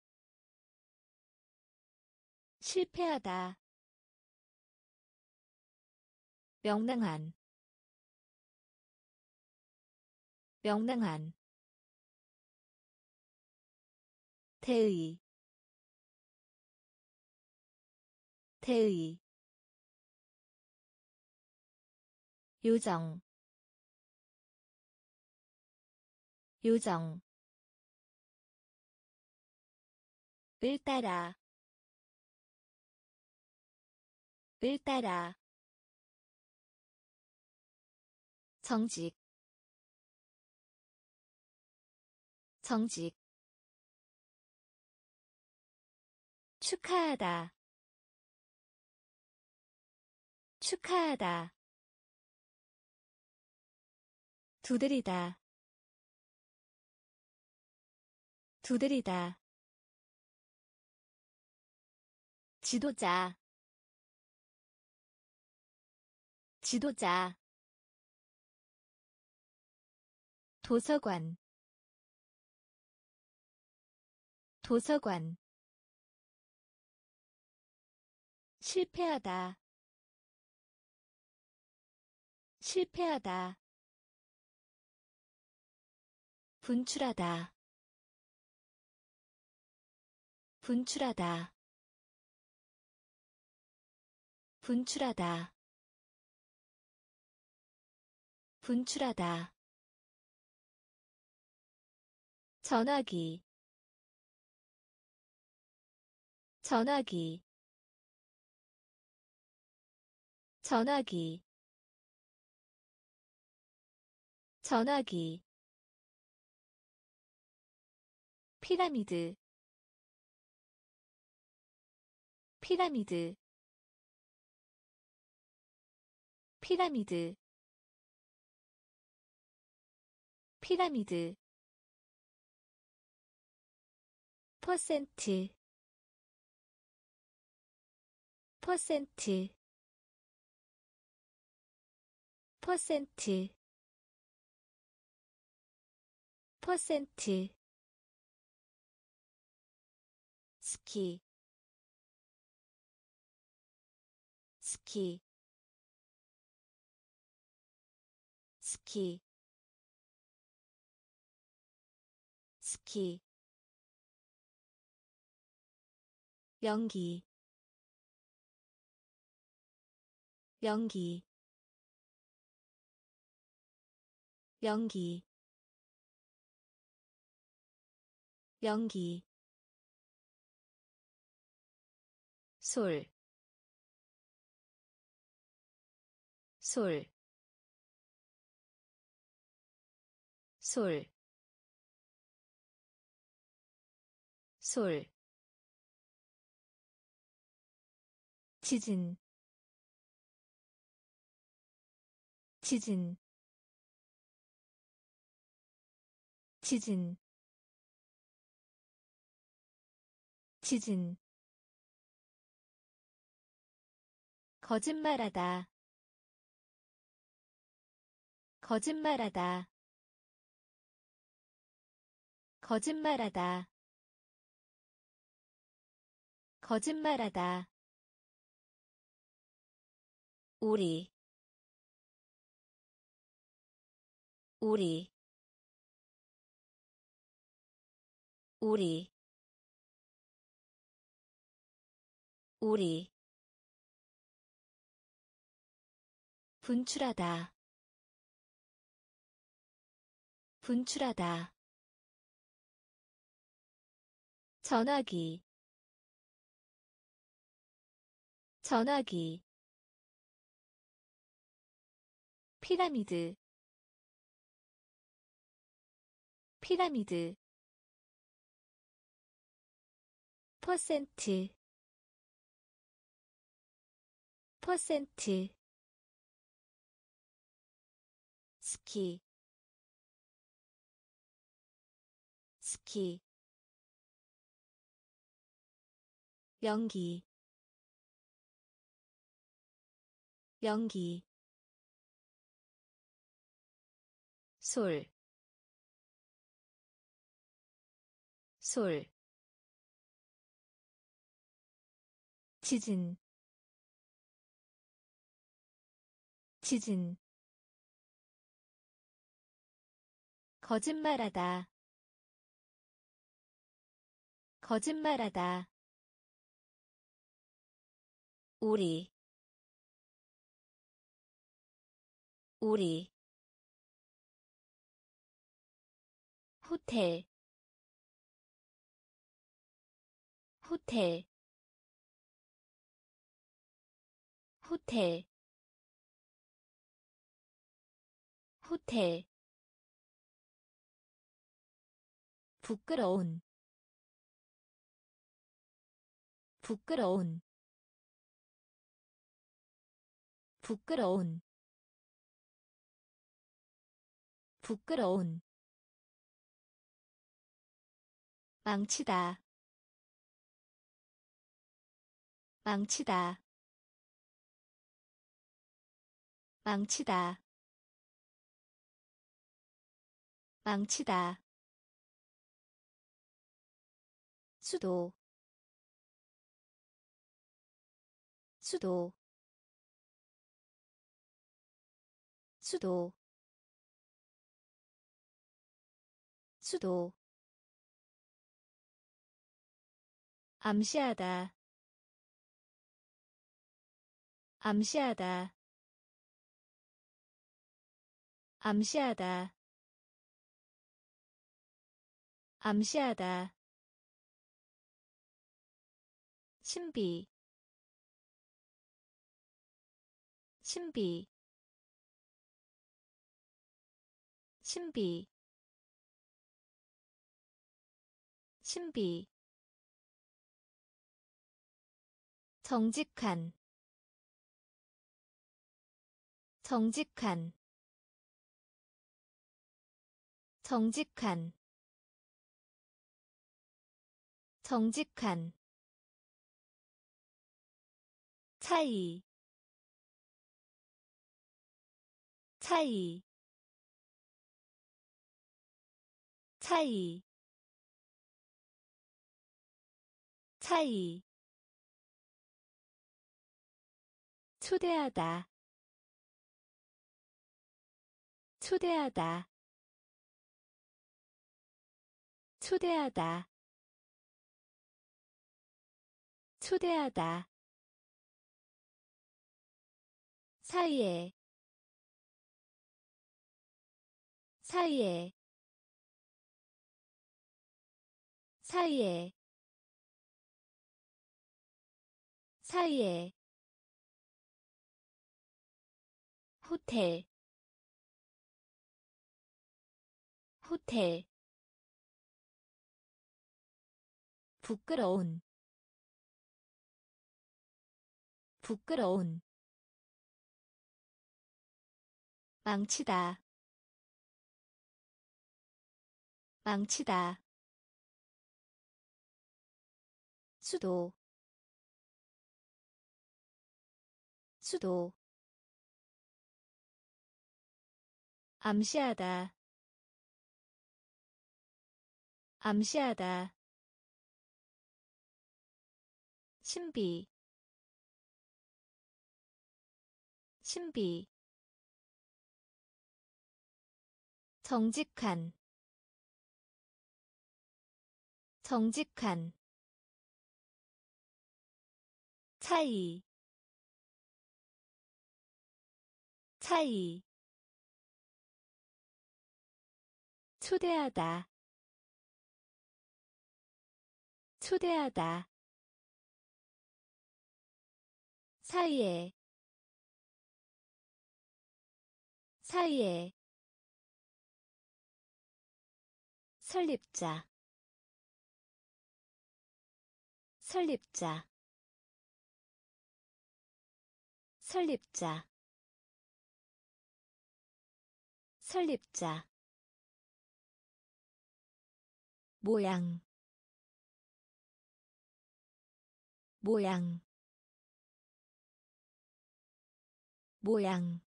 실패하다 명랑한 명랑한 대의 대의 요정 요정 을 따라 을 따라 정직 정직 축하하다 축하하다 두드리다 두드리다 지도자 지도자 도서관 도서관 실패하다 실패하다 분출하다 분출하다 분출하다 분출하다 전화기 전화기 전화기 전화기 피라미드 피라미드 피라미드 피라미드 퍼센트 퍼센트 퍼센트 퍼센트 스키 스키 스키 스키 연기 연기 연기 연기 솔, 솔, 솔, 솔, 지진, 지진, 지진, 지진, 거짓말하다, 거짓말하다, 거짓말하다, 거짓말하다, 우리, 우리, 우리, 우리, 분출하다, 분출하다, 전화기, 전화기, 피라미드, 피라미드, 퍼센트, 퍼센트, 스키, 스키, 연기, 연기, 솔, 솔, 지진, 지진, 거짓말하다, 거짓말하다, 우리, 우리, 호텔, 호텔, 호텔, 호텔, 부끄러운, 부끄러운, 부끄러운, 부끄러운, 망치다, 망치다, 망치다, 망치다, 수도, 수도, 수도, 수도, 암시하다, 암시하다, 암시하다, 암시하다, 신비, 신비, 신비, 신비, 정직한, 정직한, 정직한, 정직한, 차이, 차이, 차이 차이 초대하다 초대하다 초대하다 초대하다 사이에 사이에 사이에 사이에 호텔 호텔 부끄러운 부끄러운 망치다 망치다 수도 수도 암시하다 암시하다 신비 신비 정직한 정직한 차이 차이 초대하다 초대하다 사이에 사이에 설립자 설립자 설립자 설립자 모양 모양 모양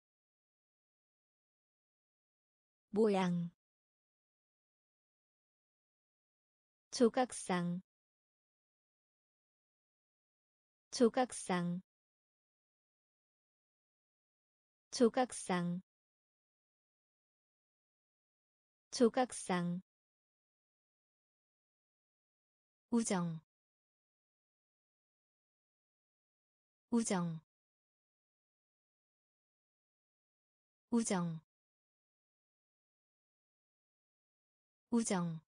모양 조각상 조각상 조각상 조각상 우정 우정 우정 우정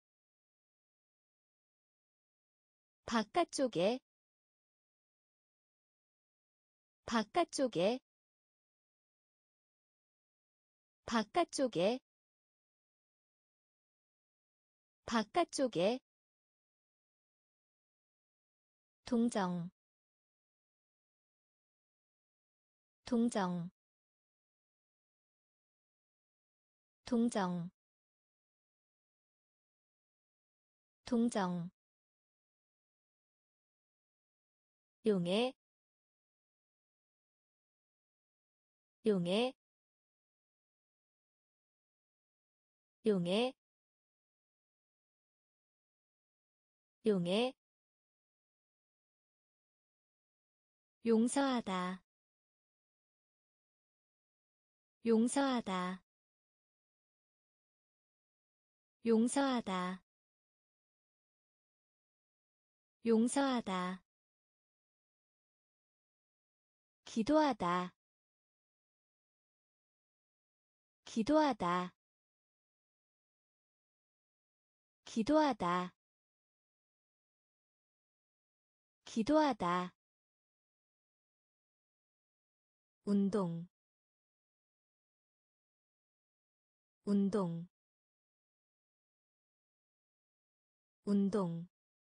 바깥쪽에 바깥쪽에 바깥쪽에 바깥쪽에 동정 동정 동정 동정 용해 용해 용해 용해 용서하다 용서하다 용서하다 용서하다 기도하다 기도하다 기도하다 기도하다 운동 운동 운동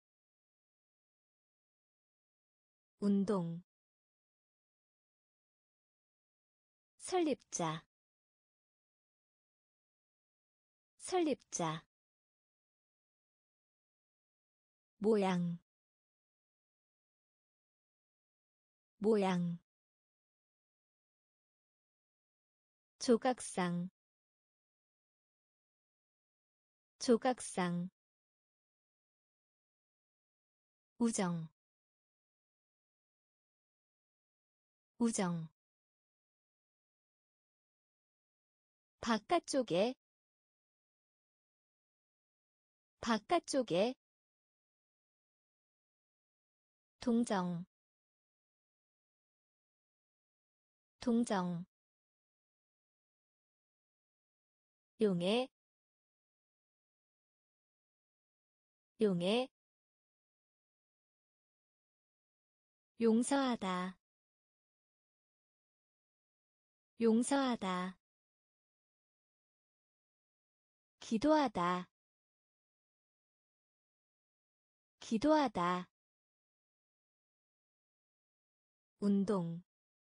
운동 설립자 설립자 모양 모양 조각상 조각상 우정 우정 바깥쪽에 바깥쪽에 동정 동정 용해 용해 용서하다 용서하다 기도하다 기도하다 운동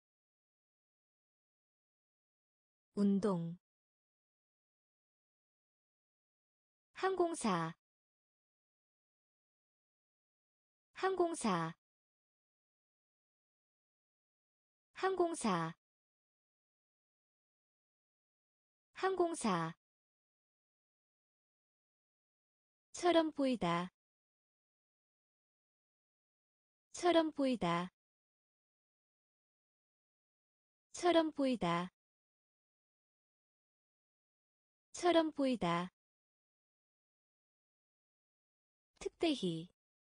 운동 항공사 항공사 항공사 항공사 처럼 보이다 처럼 보이다 처럼 보이다 처럼 보이다 특대히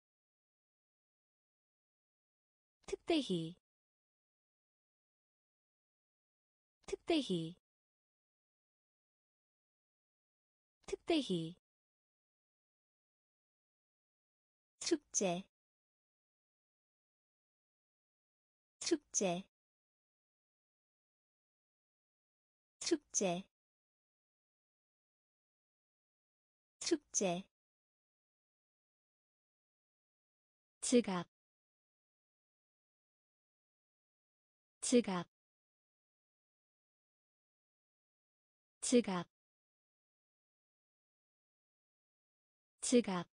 특대히 특대히 특대히 축제 축제 축제 축제 지갑 지갑 지갑 지갑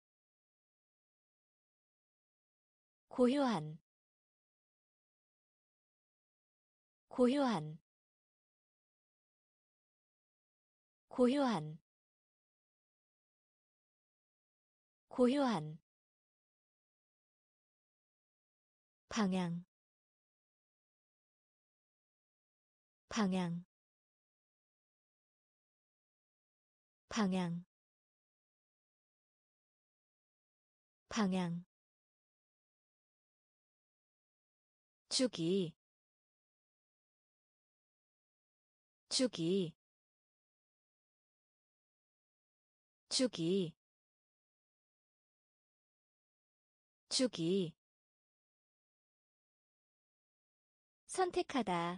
고요한 고요한 고요한 고요한 방향 방향 방향 방향 주기 주기 주기 주기 선택하다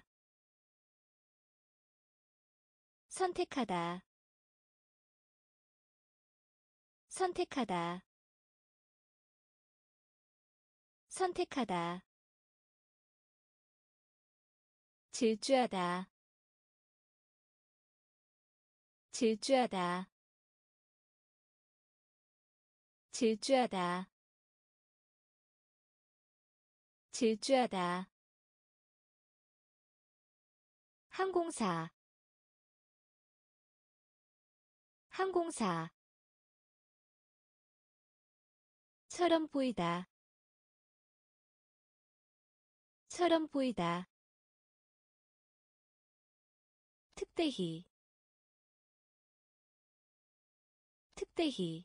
선택하다 선택하다 선택하다 질주하다 질주하다 질주하다 질주하다 항공사 항공사 처럼 보이다 처럼 보이다 특대히 특대히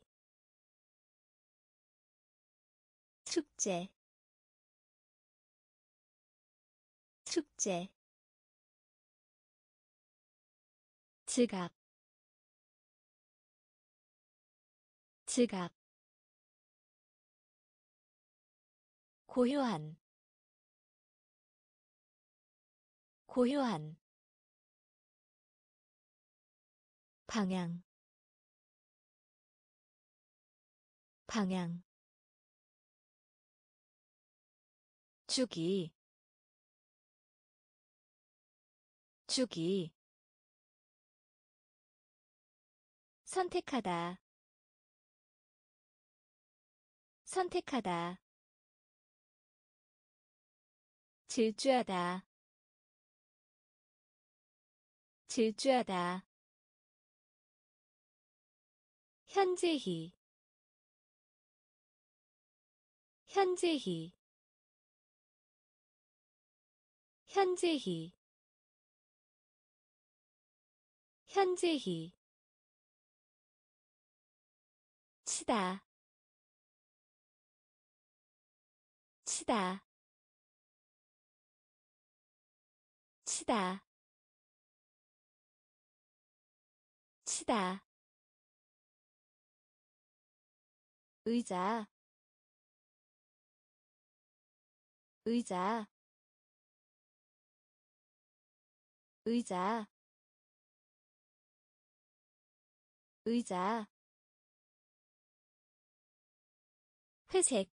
축제 축제 지갑 지갑 고요한 고요한 방향 방향 주기 주기 선택하다 선택하다 질주하다 질주하다 현재히 현재히 현재히 현재히 치다 치다 치다 치다 의자 의자 의자 의자 회색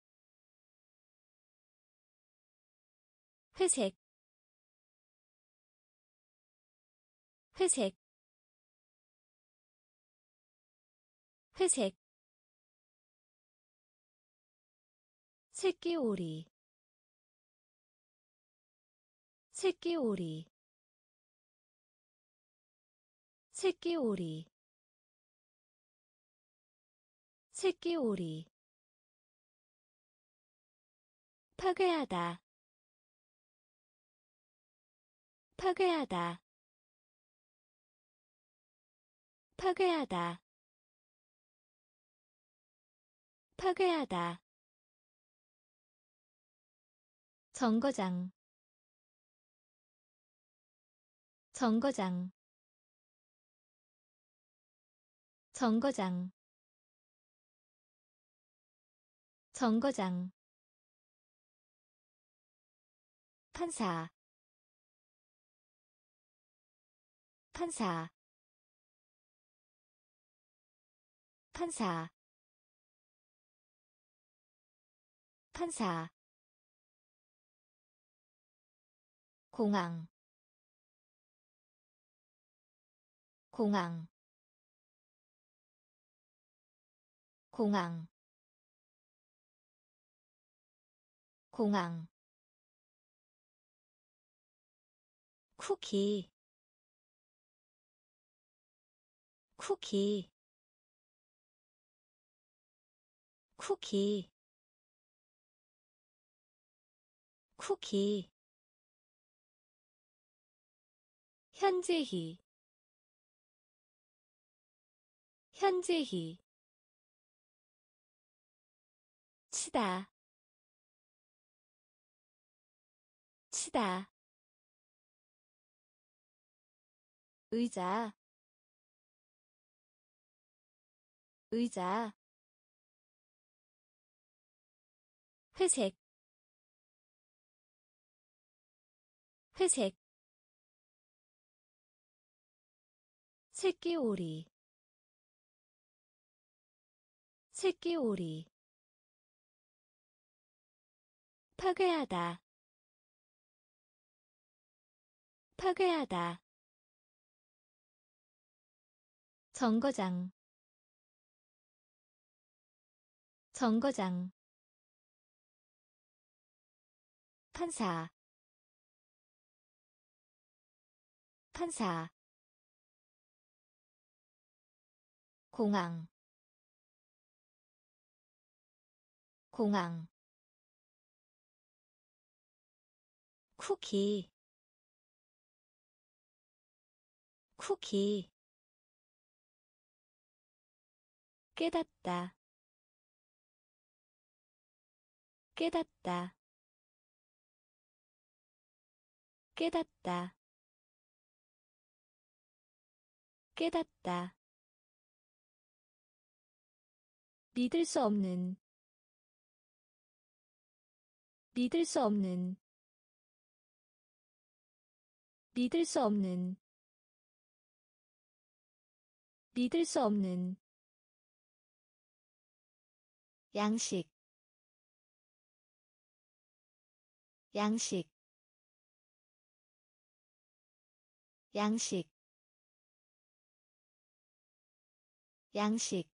회색 회색 회색 새끼오리 새끼오리 새끼오리 새끼오리 파괴하다 파괴하다 파괴하다 파괴하다 정거장 정거장 정거장 정거장 판사 판사 판사 판사 공항 공항 공항 공항 쿠키 쿠키 쿠키 쿠키 현재히 현재히 치다 치다 의자 의자 회색 회색 새끼오리 새끼오리 파괴하다 파괴하다 정거장 정거장 판사 판사 공항 공항 쿠키 쿠키 깨닫다 깨닫다 깨닫다 깨닫다 믿을 수 없는 믿을 수 없는 믿을 수 없는 믿을 수 없는 양식 양식 양식 양식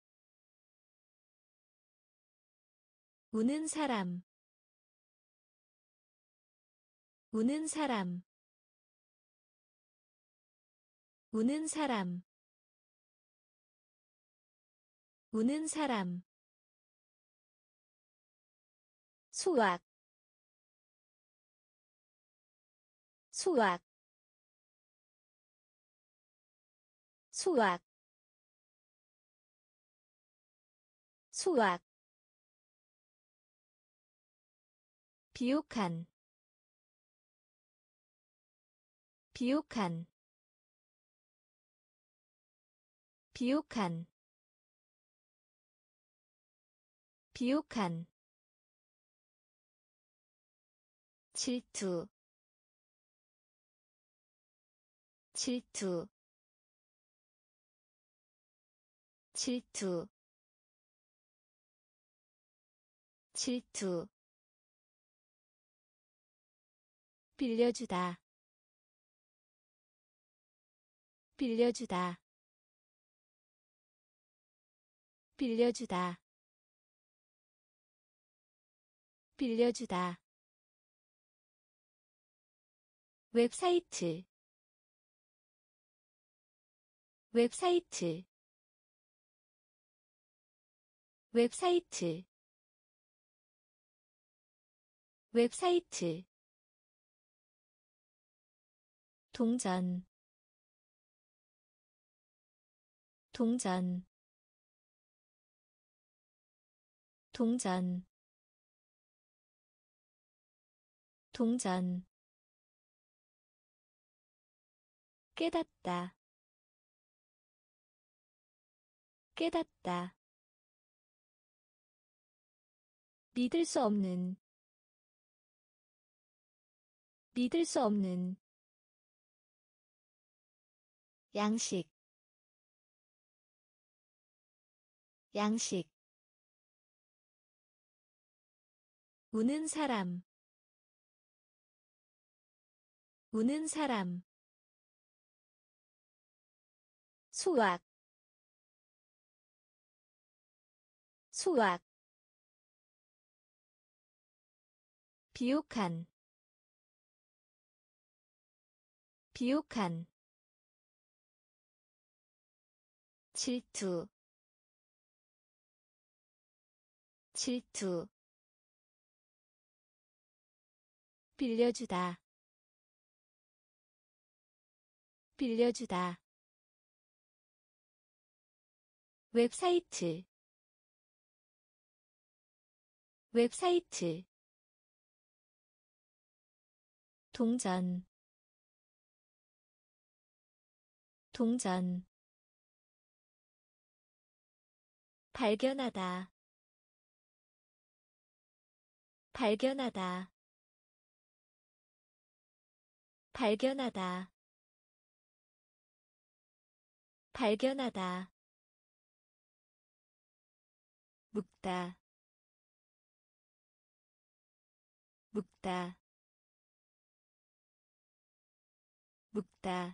우는 사람 우는 사람 우는 사람 우는 사람 수학 수학 수학 수학 비옥한 비옥한 비옥한 비옥한 질투 질투 질투 질투 빌려주다 빌려주다 빌려주다 빌려주다 웹사이트 웹사이트 웹사이트 웹사이트 동전 동전 동전 동전 깨닫다 깨닫다 믿을 수 없는 믿을 수 없는 양식 양식 우는 사람 우는 사람 수학 수학 비옥한 비옥한 질투 질투 빌려주다 빌려주다 웹사이트 웹사이트 동전 동전 발견하다 발견하다 발견하다 발견하다 묵다 묵다 묵다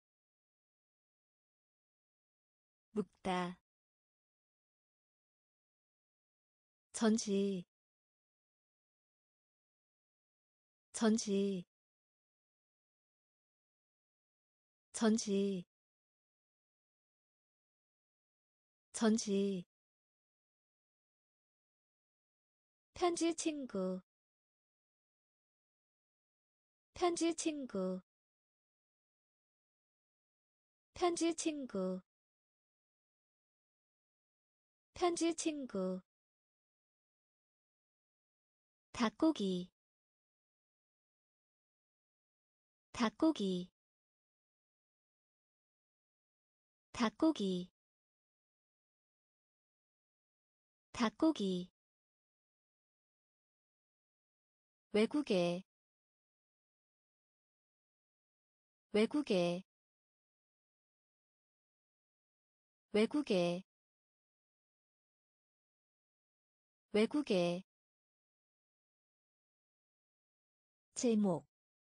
묵다 전지 전지 전지 전지 편지 친구 편지 친구 편지 친구 편지 친구 닭고기 닭고기 닭고기 닭고기 외국에 외국에 외국에 외국에 제목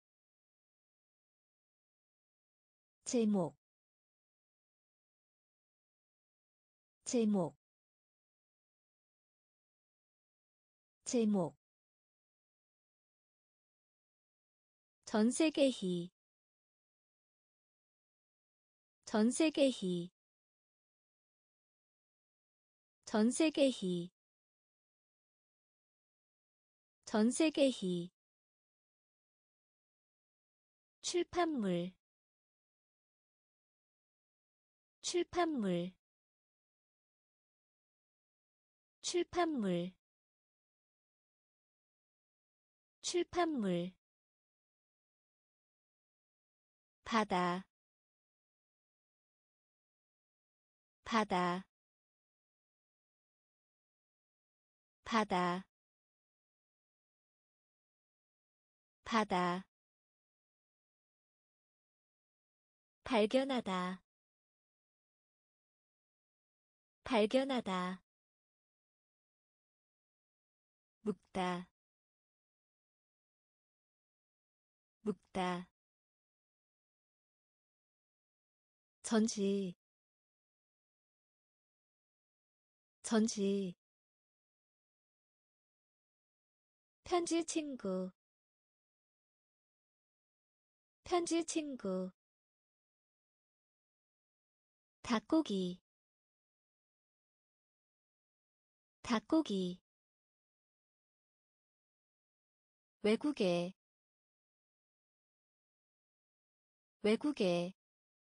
제목 제목 제목 전세계희 전세계희 전세계희 전세계희 출판물 출판물 출판물 출판물 바다 바다 바다 바다 발견하다 발견하다 묵다 묵다 전지 전지 편지 친구 편지 친구 닭고기 닭고기 외국에 외국에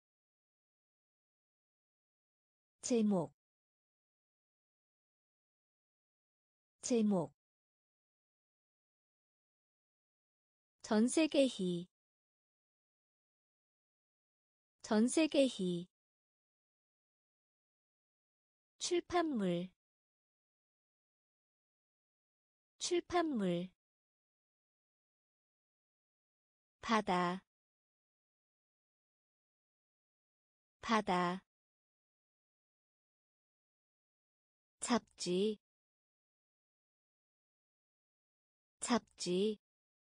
제목 제목 전세계희 전세계희 출판물 출판물 바다 바다 잡지 잡지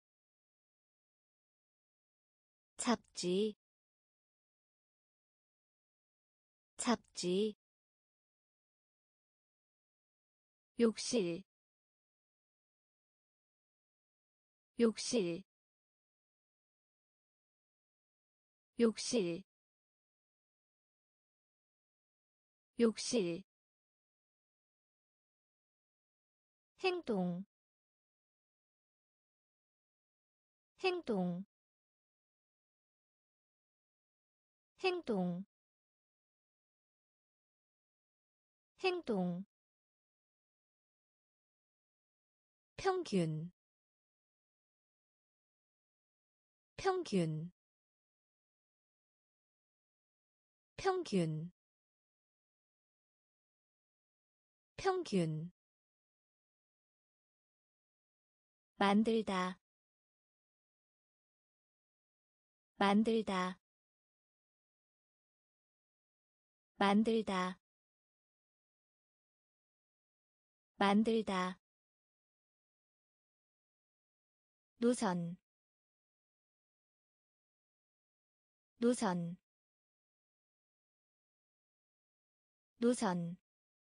잡지 잡지 욕실 욕실 욕실 욕실 행동 행동 행동 행동 평균 평균 평균 평균 만들다 만들다 만들다 만들다 노선 노선 노선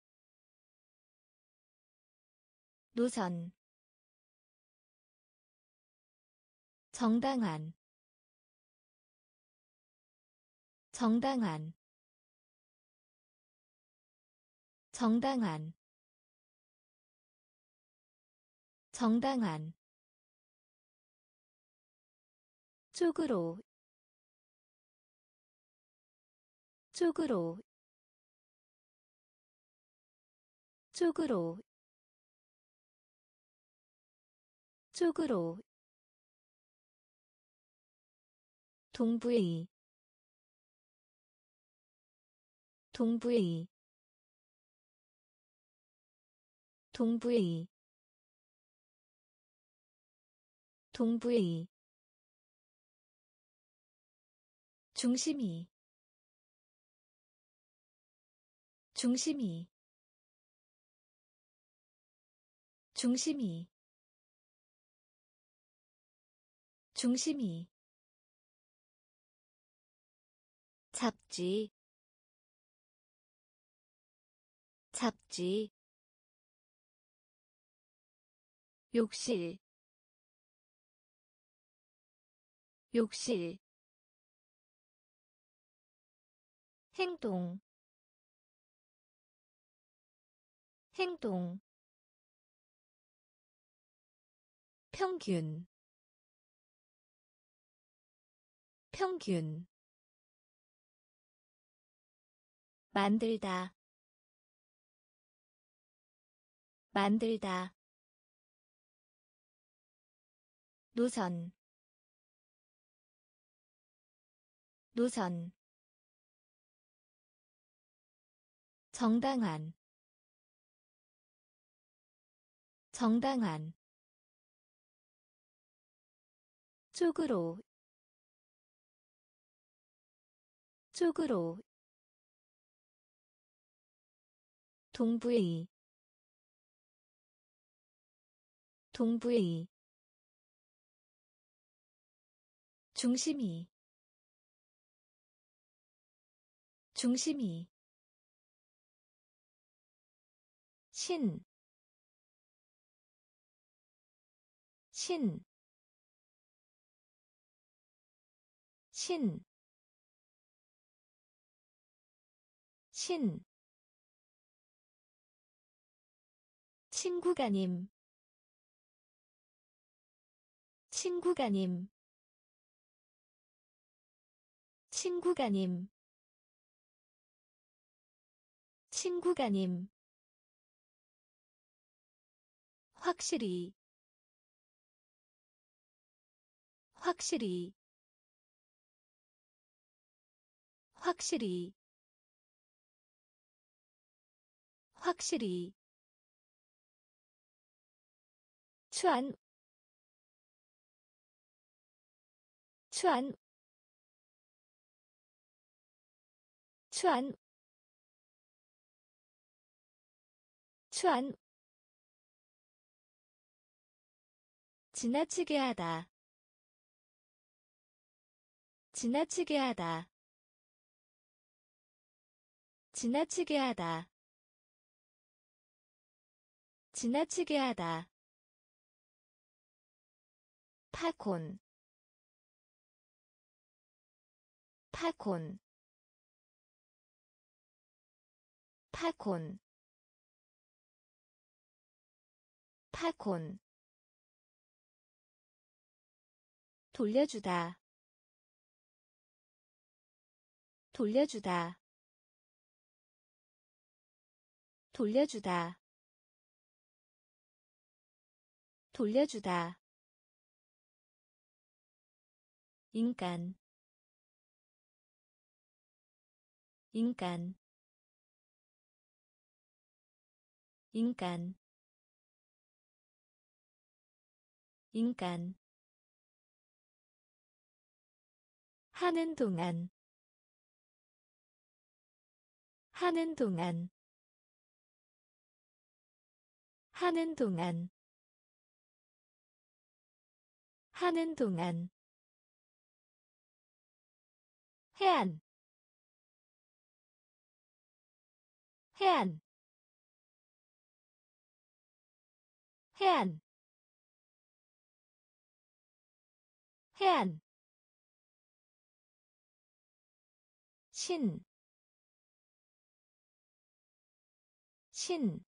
노선 정당한 정당한 정당한 정당한 쪽으로 쪽으로 쪽으로 쪽으로 동부의 동부의 동부의 동부의 중심이 중심이 중심이 중심이 잡지 잡지 욕실 욕실 행동 행동 평균 평균 만들다 만들다 노선 노선 정당한 정당한 쪽으로 쪽으로 동부의 동부의 중심이 중심이 신 신, 신, 신, 친구가님, 친구가님, 친구가님, 친구가님, 확실히, 확실히, 확실히, 확실히, 추안, 추안, 추안, 추안, 지나치게 하다, 지나치게 하다, 지나치게 하다, 지나치게 하다, 팝콘, 팝콘, 팝콘, 팝콘, 돌려주다, 돌려주다, 돌려주다, 돌려주다, 인간, 인간, 인간, 인간, 하는 동안, 하는 동안, 하는 동안, 하는 동안, 해안, 해안, 해안, 해안, 신, 신,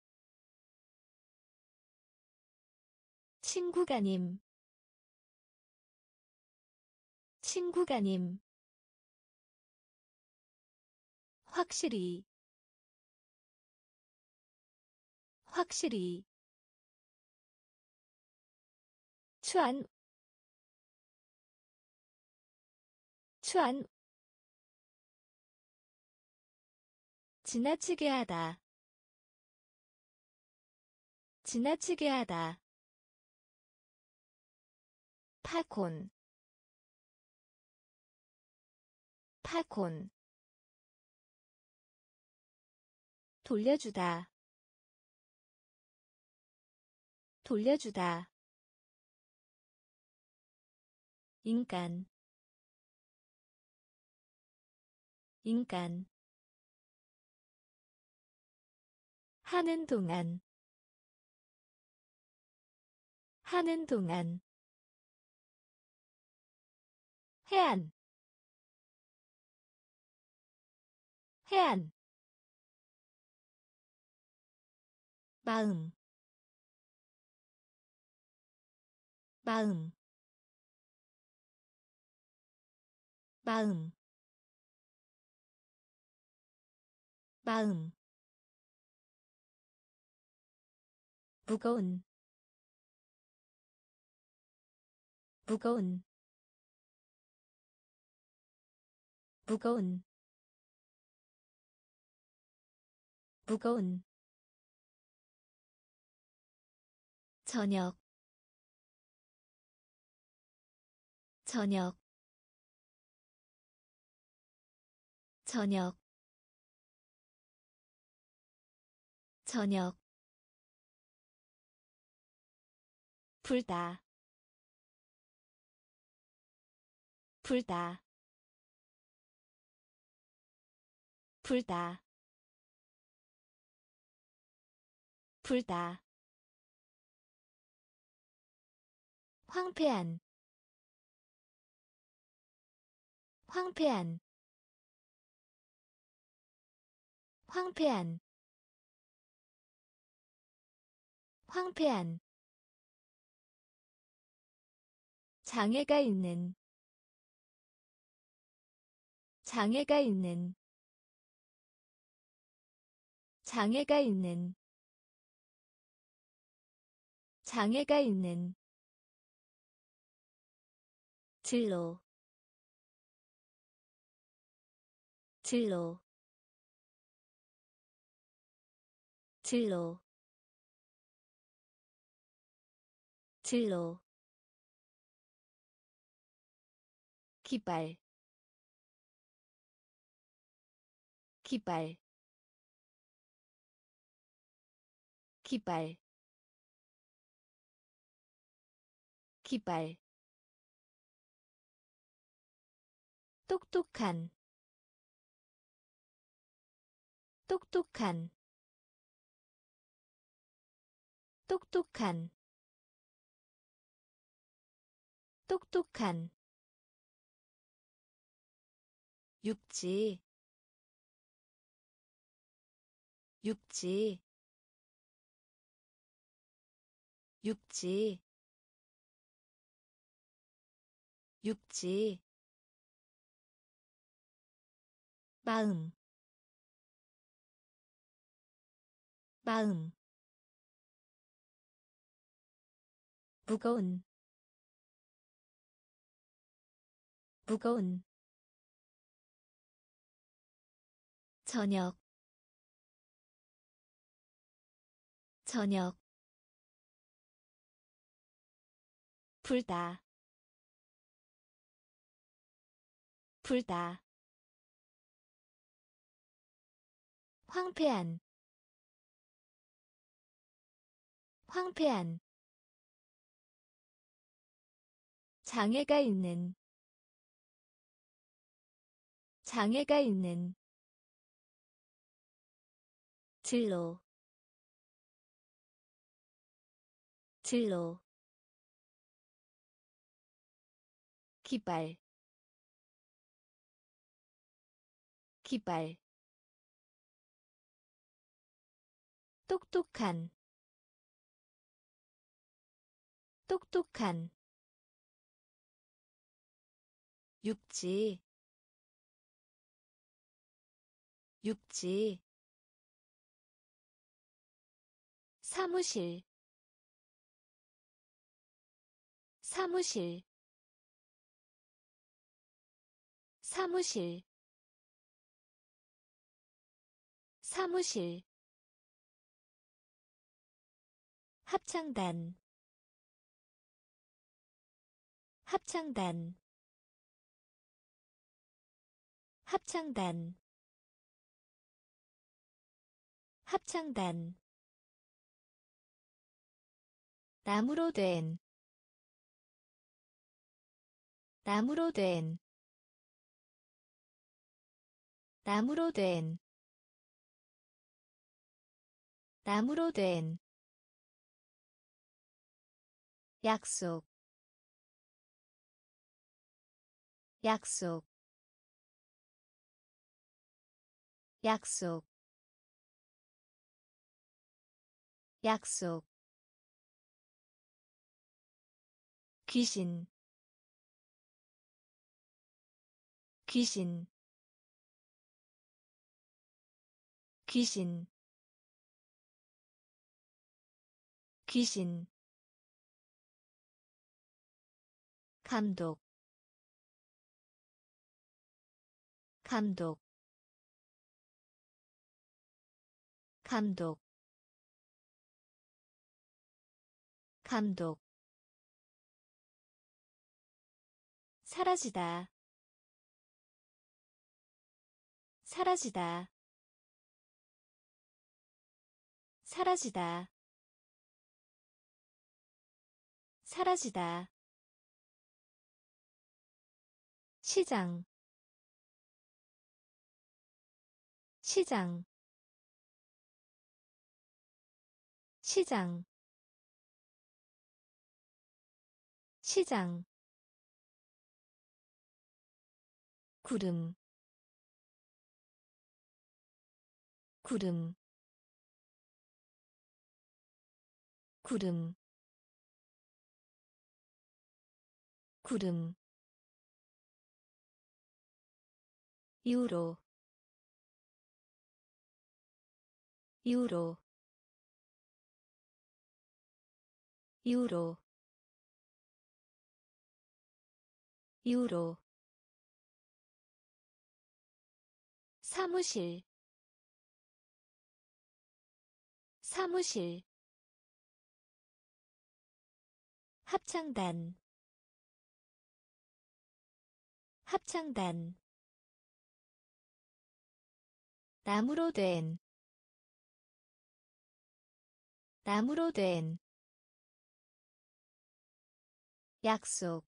친구가님, 친구가님, 확실히, 확실히, 추안, 추안, 지나치게 하다, 지나치게 하다, 팝콘, 팝콘, 돌려주다, 돌려주다, 인간, 인간, 하는 동안, 하는 동안, 해안, 해안, 마음, 마음, 마음, 마음, 무거운, 무거운, 무거운, 무거운, 저녁, 저녁, 저녁, 저녁, 불다, 불다, 불다, 불다, 황폐한, 황폐한, 황폐한, 황폐한, 장애가 있는, 장애가 있는, 장애가 있는, 장애가 있는, 진로, 진로, 진로, 진로, 기발, 기발, 기발, 기발, 똑똑한, 똑똑한, 똑똑한, 똑똑한, 육지, 육지, 육지, 육지, 마음, 마음, 무거운, 무거운, 저녁, 저녁, 불다, 불다, 황폐한, 황폐한, 장애가 있는, 장애가 있는, 진로, 진로, 기발, 기발, 똑똑한, 똑똑한, 육지, 육지, 사무실, 사무실, 사무실, 사무실, 합창단, 합창단, 합창단, 합창단, 나무로 된, 나무로 된, 나무로 된, 나무로 된, 약속, 약속, 약속, 약속 귀신 귀신 귀신 귀신 감독 감독 감독 감독 사라지다 사라지다 사라지다 사라지다 시장 시장 시장 시장 구름 구름 구름 구름 유로 유로 유로 유로 사무실 사무실 합창단 합창단 나무로 된 나무로 된 약속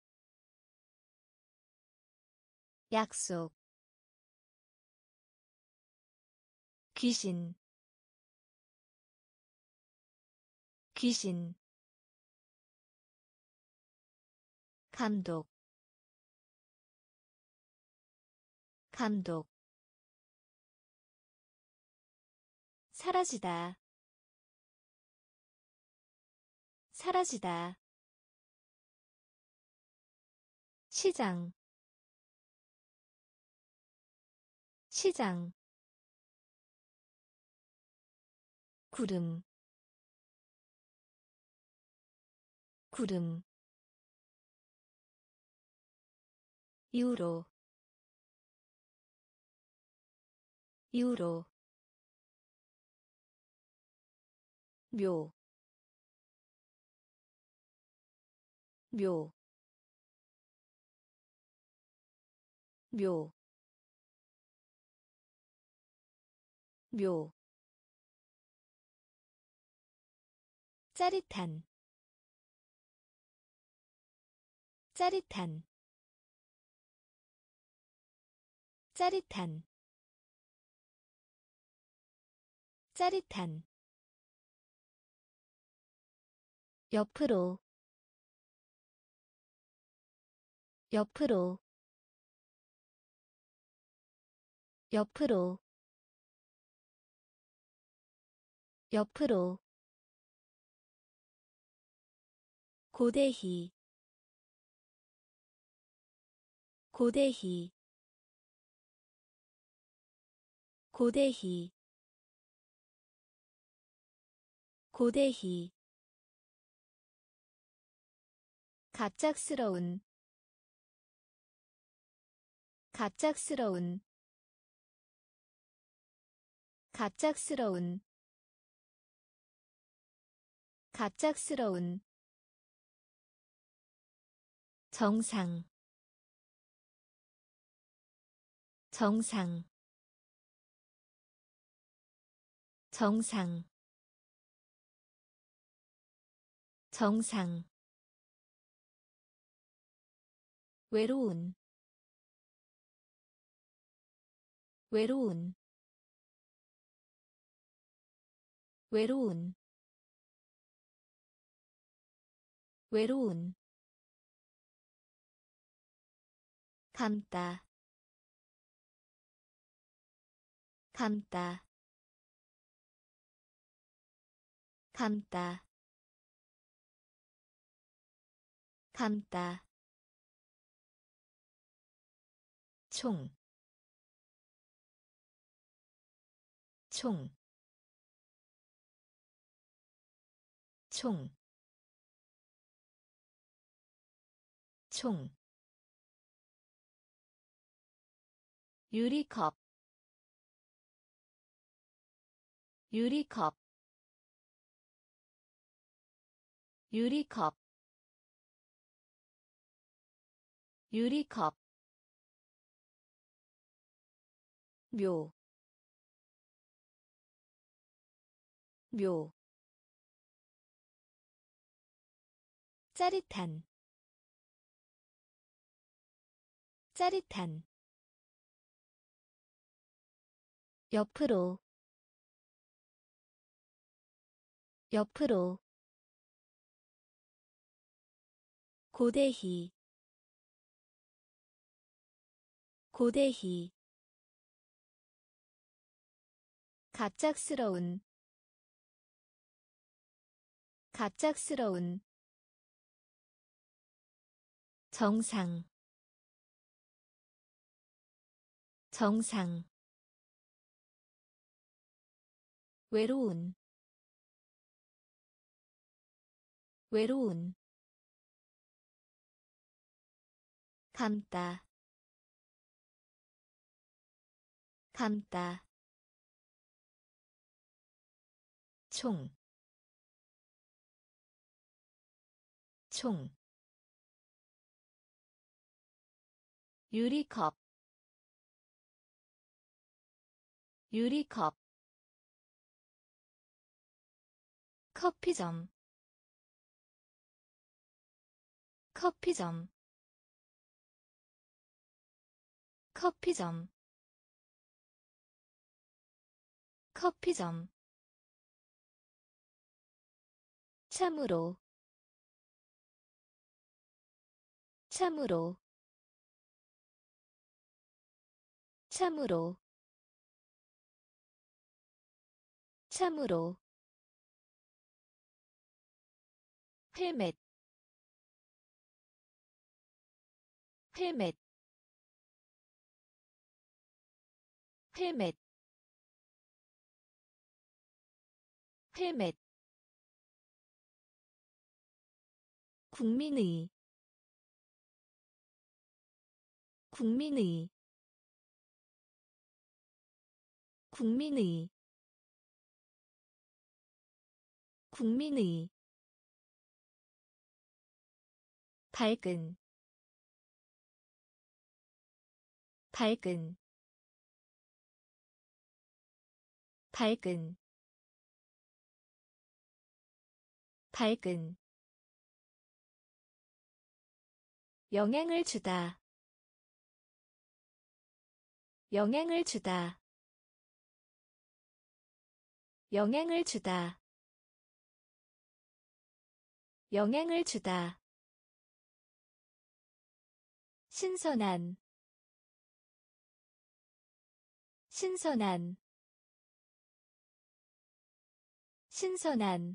약속 귀신 귀신 감독 감독 사라지다 사라지다 시장 시장 구름 구름 유로 유로 묘 묘, 묘, 묘 짜릿한 짜릿한 짜릿한 짜릿한 옆으로 옆으로 옆으로 옆으로 고대희 고대희 고대희 고대희 갑작스러운 갑작스러운 갑작스러운 갑작스러운 정상 정상 정상 정상 외로운 외로운 외로운 외로운 감다 감다 감다 감다 총, 총, 총, 총 유리컵 유리컵 유리컵 유리컵 묘, 묘 짜릿한 짜릿한 옆으로 옆으로 고대희 고대희 갑작스러운 갑작스러운 정상 정상 외로운 외로운 감다 감다 총, 총 유리컵 유리컵 커피점 커피점 커피점 커피점 참으로 참으로 참으로 참으로 헬멧 헬멧 헬멧 헬멧 국민의 국민의 국민의 국민의 밝은 밝은 밝은 밝은 영향을 주다 영향을 주다 영향을 주다 영향을 주다 신선한 신선한 신선한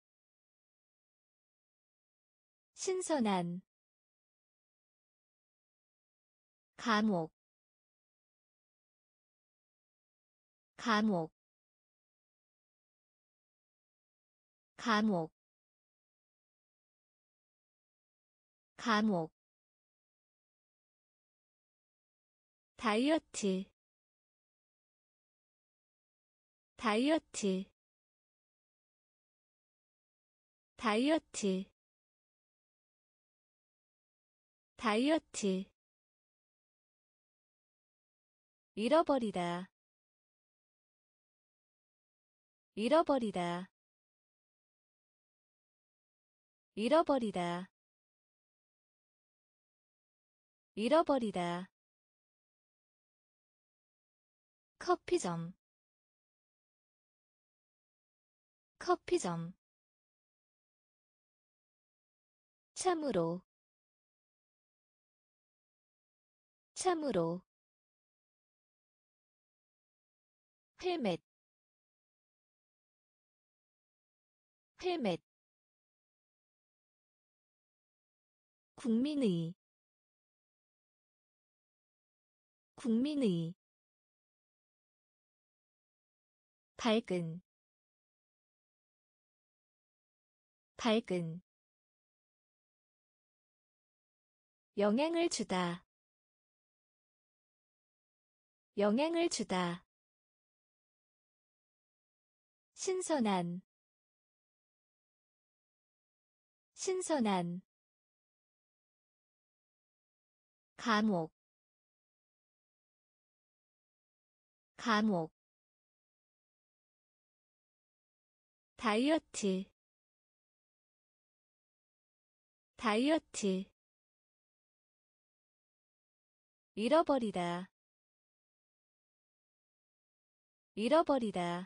신선한 감옥 감옥 감옥 감옥 다이어트 다이어트 다이어트 다이어트 잃어버리다 잃어버리다 잃어버리다 잃어버리다 커피점 커피점 참으로 참으로 헬멧 헬멧 국민의 국민의 밝은 밝은 영향을 주다 영향을 주다 신선한 신선한 감옥 감옥 다이어트 다이어트 잃어버리다 잃어버리다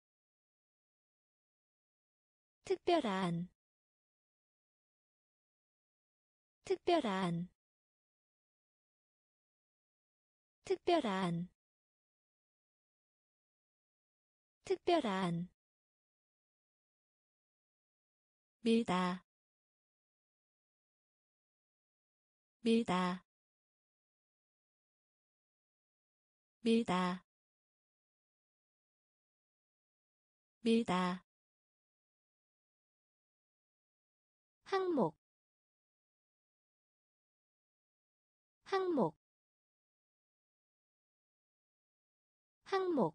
특별한 특별한 특별한 특별한 밀다 밀다 밀다 밀다 항목 항목 항목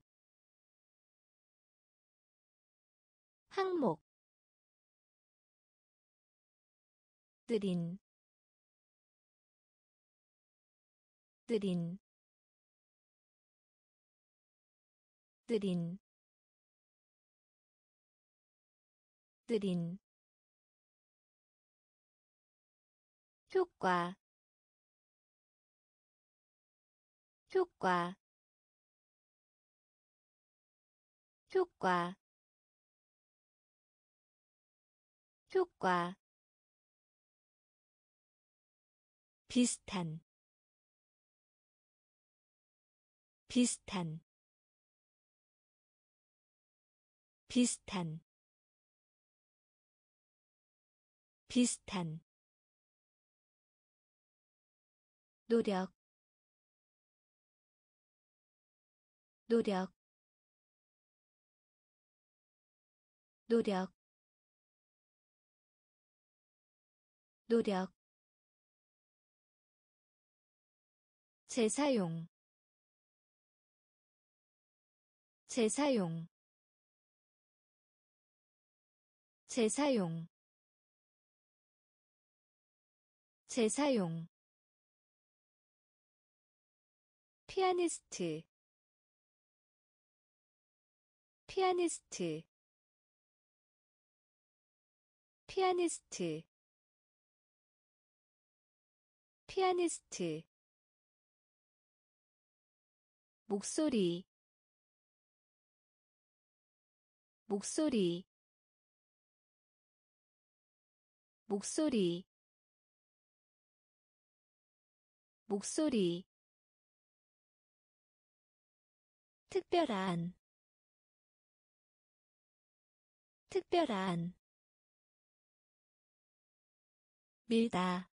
항목 들인 들인 들인 들인 효과 효과 효과 효과 비슷한 비슷한 비슷한 비슷한 노력 노력 노력 노력 재사용 재사용 재사용 재사용 피아니스트 피아니스트 피아니스트 피아니스트 목소리 목소리 목소리 목소리 특별한 특별한 밀다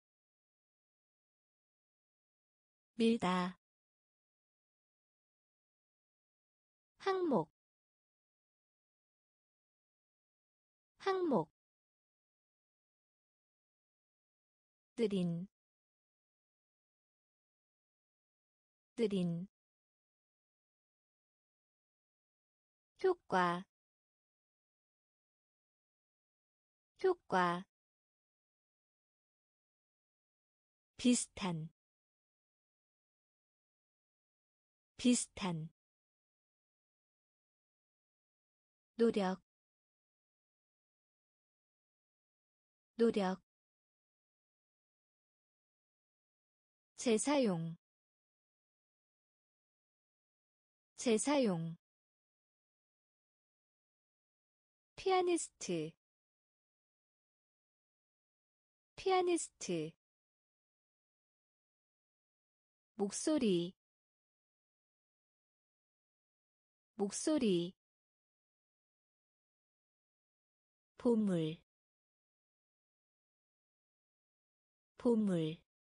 밀다 항목 항목 들인 들인 효과 효과 비슷한 비슷한 노력 노력 재사용 재사용 피아니스트 피아니스트 목소리 목소리 보물 보물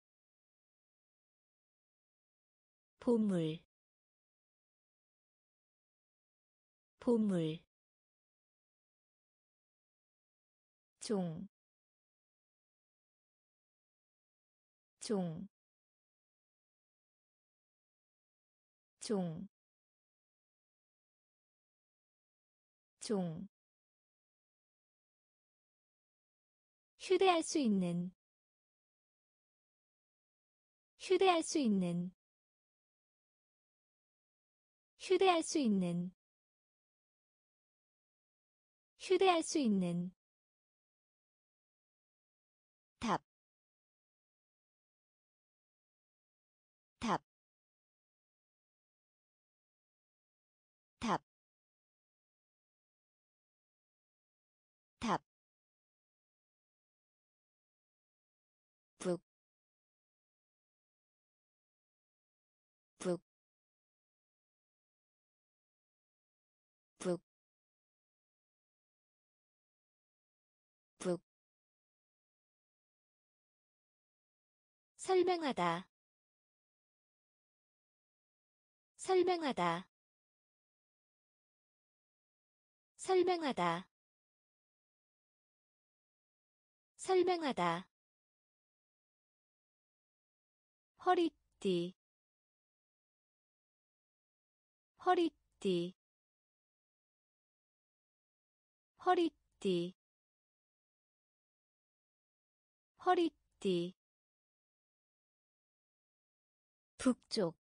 보물 보물 종, 종, 종, 종. 휴대할 수 있는, 휴대할 수 있는, 휴대할 수 있는, 휴대할 수 있는. 답, 답, 답, 답. 북, 북, 북, 북. 설명하다, 설명하다, 설명하다, 설명하다. 허리띠, 허리띠, 허리띠, 허리띠. 북쪽,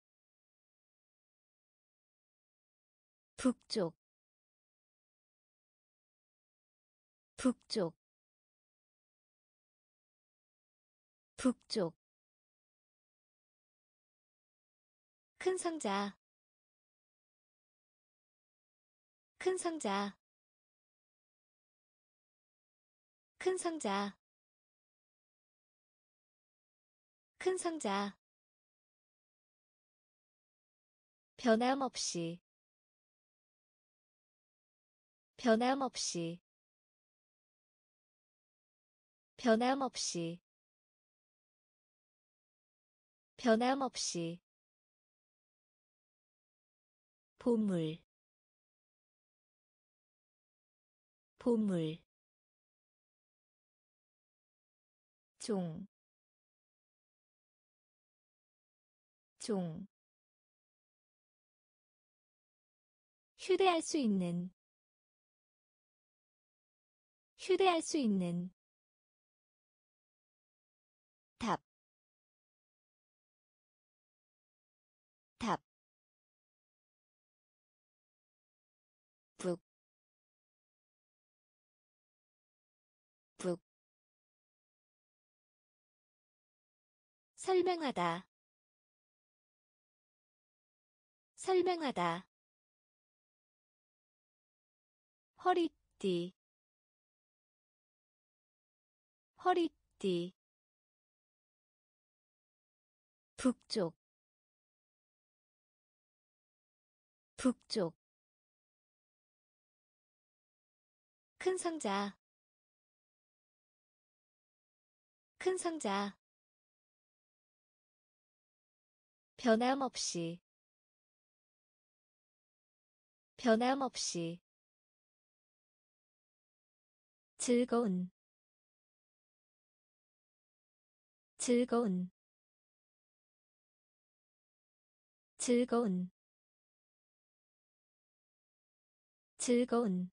북쪽, 북쪽, 북쪽. 큰 상자, 큰 상자, 큰 상자, 큰 상자. 변함없이, 변함없이, 변함없이, 변함없이. 보물, 보물. 종, 종. 휴대할 수 있는, 휴대할 수 있는. 답, 답. 북, 북. 설명하다, 설명하다. 허리띠, 허리띠. 북쪽, 북쪽. 큰 상자, 큰 상자. 변함없이, 변함없이. 즐거운, 즐거운, 즐거운, 즐거운.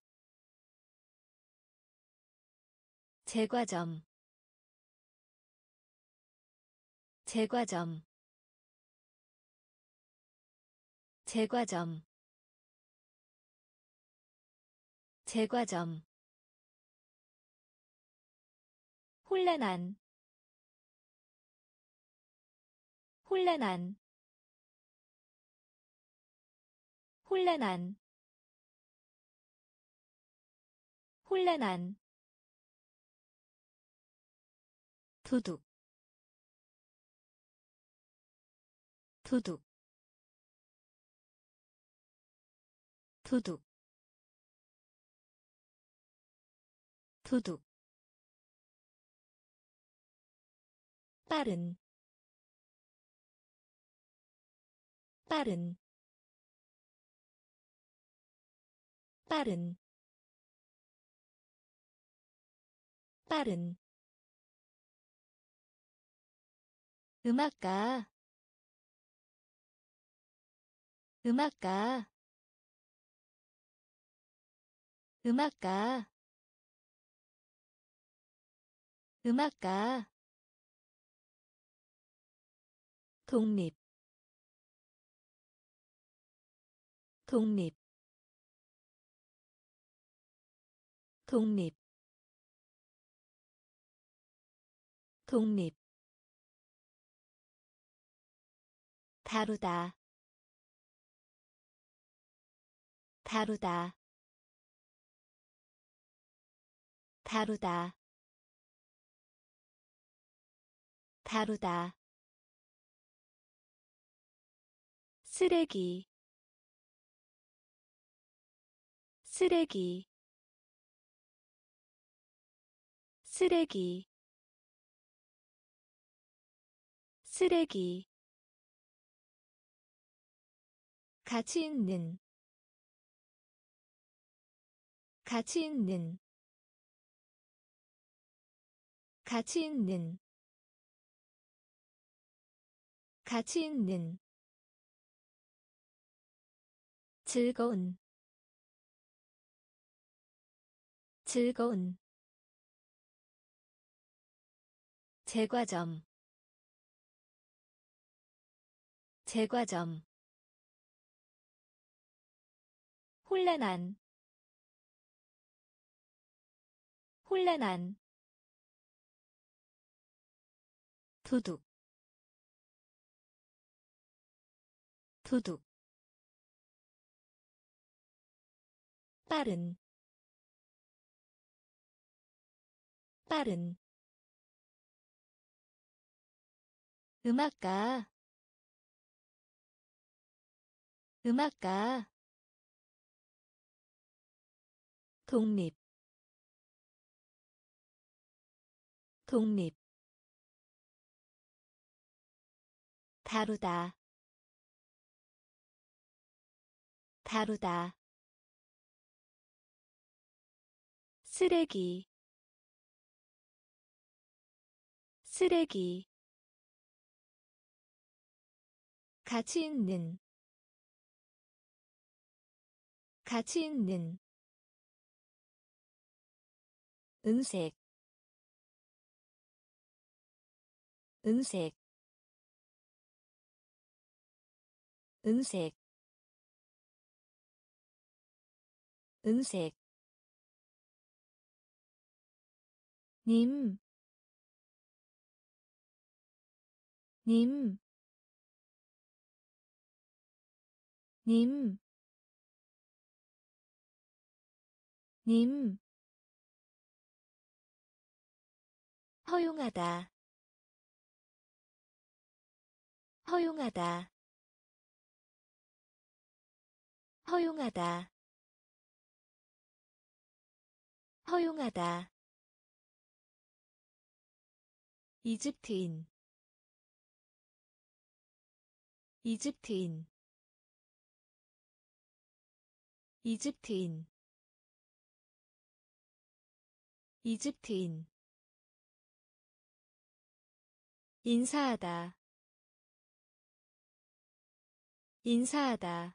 제과점, 제과점, 제과점, 제과점. 혼란한, 혼란한, 혼란한, 혼란한. 도둑, 도둑, 도둑, 도둑 빠른 빠른 빠른 빠른 음악가 음악가 음악가 음악가 독립 독립 독립 독립 다루다 다루다 다루다 다루다 쓰레기 쓰레기 쓰레기 쓰레기 가치 있는 가치 있는 가치 있는 가치 있는 즐거운 즐거운 제과점 제과점 혼란한 혼란한 도둑 도둑 빠른 빠른 음악가 음악가 독립 독립 다루다 다루다 쓰레기 쓰레기 가치 있는 가치 있는 은색 은색 은색 은색 님, 님, 님, 님, 허용하다, 허용하다, 허용하다, 허용하다. 이집트인, 이집트인, 이집트인, 이집트인. 인사하다, 인사하다,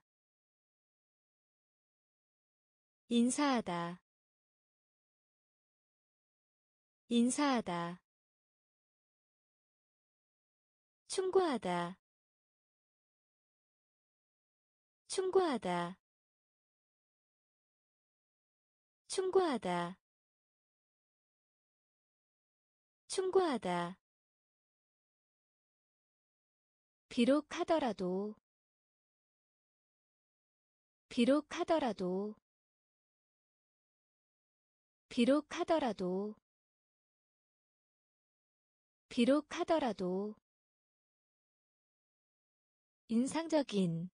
인사하다, 인사하다. 충고하다, 충고하다, 충고하다, 충고하다. 비록 하더라도, 비록 하더라도, 비록 하더라도, 비록 하더라도. 인상적인,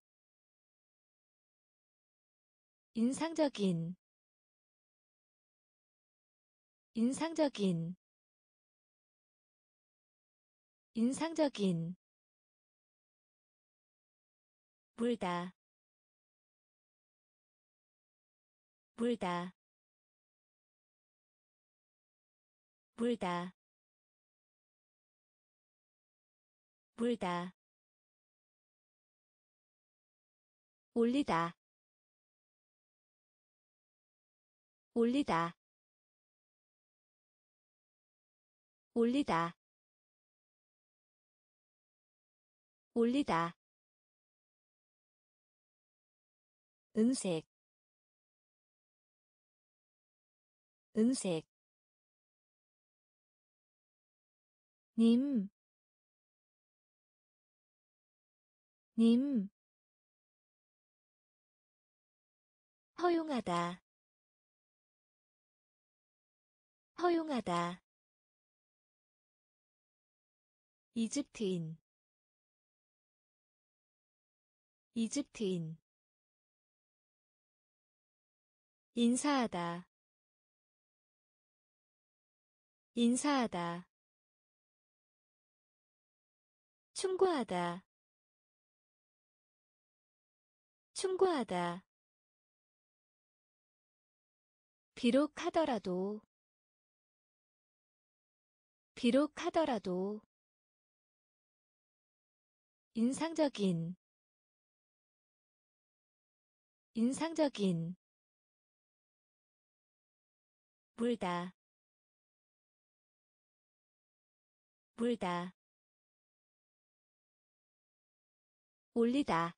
인상적인, 인상적인 인상적인 물다 물다 물다 물다 올리다 올리다 올리다 올리다 은색 은색 님 님 허용하다 허용하다 이집트인 이집트인 인사하다 인사하다 충고하다 충고하다 비록 하더라도 비록 하더라도 인상적인 인상적인 물다 물다 올리다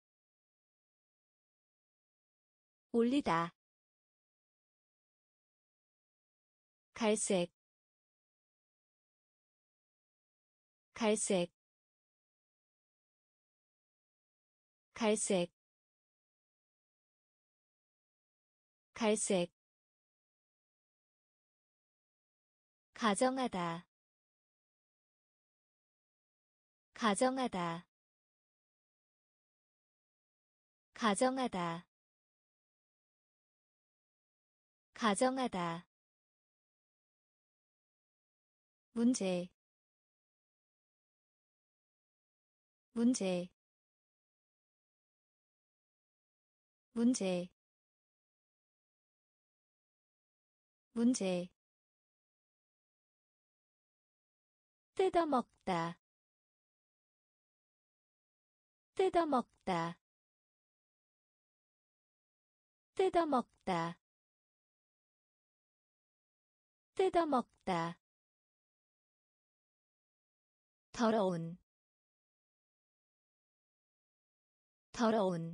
올리다 갈색 갈색 갈색 갈색 가정하다 가정하다 가정하다 가정하다 문제 문제 문제 문제 뜯어먹다 뜯어먹다 뜯어먹다 뜯어먹다 더러운 더러운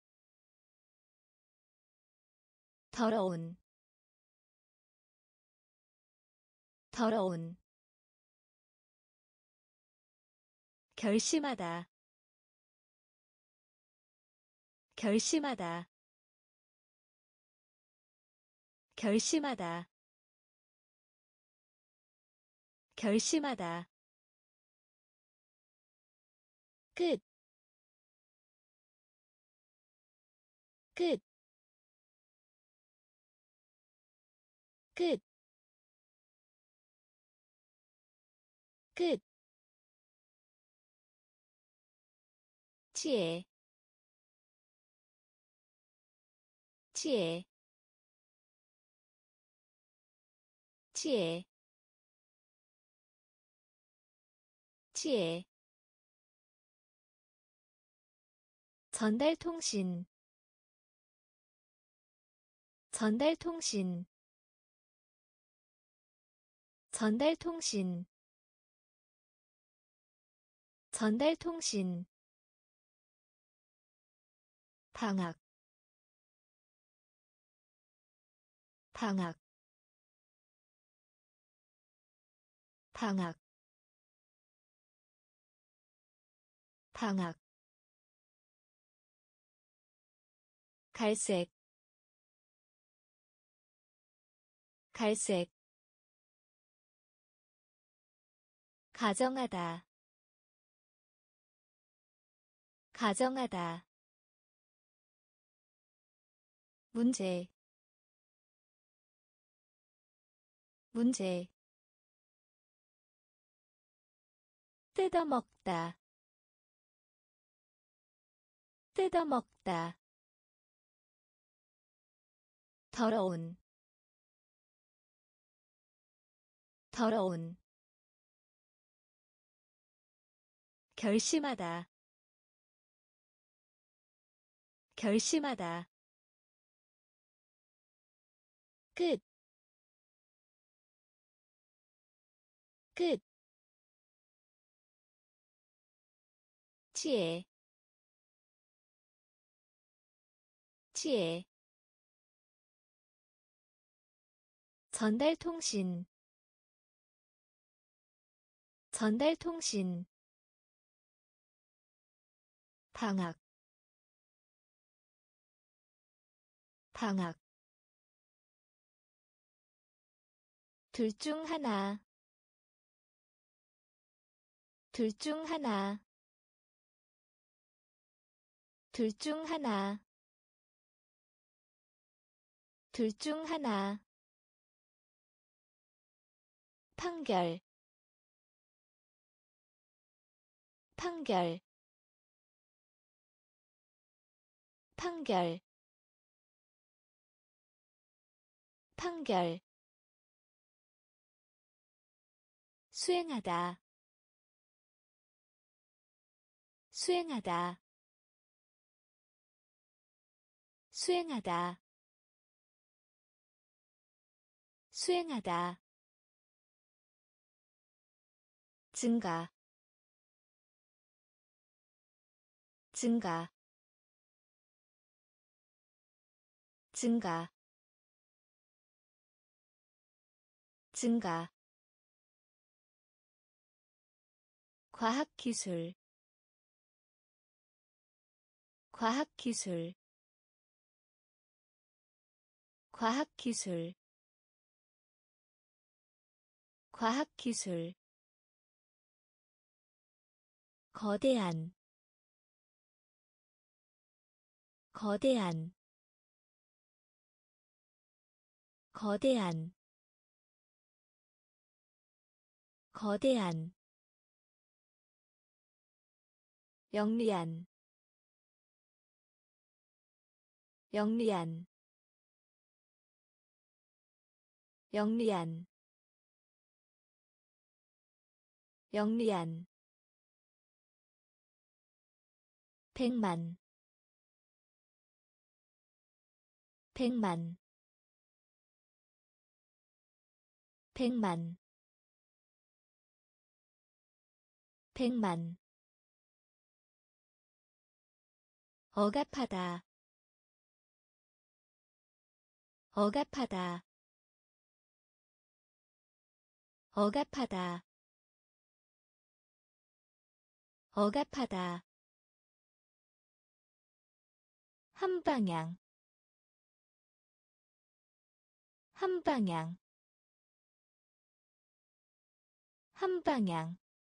더러운 더러운 결심하다 결심하다 결심하다 결심하다 끝 끝 끝 끝 지혜 지혜 지혜 지혜 전달통신 전달통신 전달통신 전달통신 방학 방학 방학 방학 갈색 갈색 가정하다 가정하다 문제 문제 뜯어먹다 뜯어먹다 더러운 더러운 결심하다 결심하다 끝 끝 지혜 지혜 전달통신 전달통신 방학 방학 둘 중 하나 둘 중 하나 둘 중 하나 둘 중 하나 판결 판결 판결 판결 수행하다 수행하다 수행하다 수행하다 증가 증가 증가 증가 과학기술 과학기술 과학기술 과학기술 거대한 거대한 거대한 거대한 영리한 영리한 영리한 영리한 백만 백만 백만 백만 억압하다 억압하다 억압하다 억압하다 한방향 한방향 한방향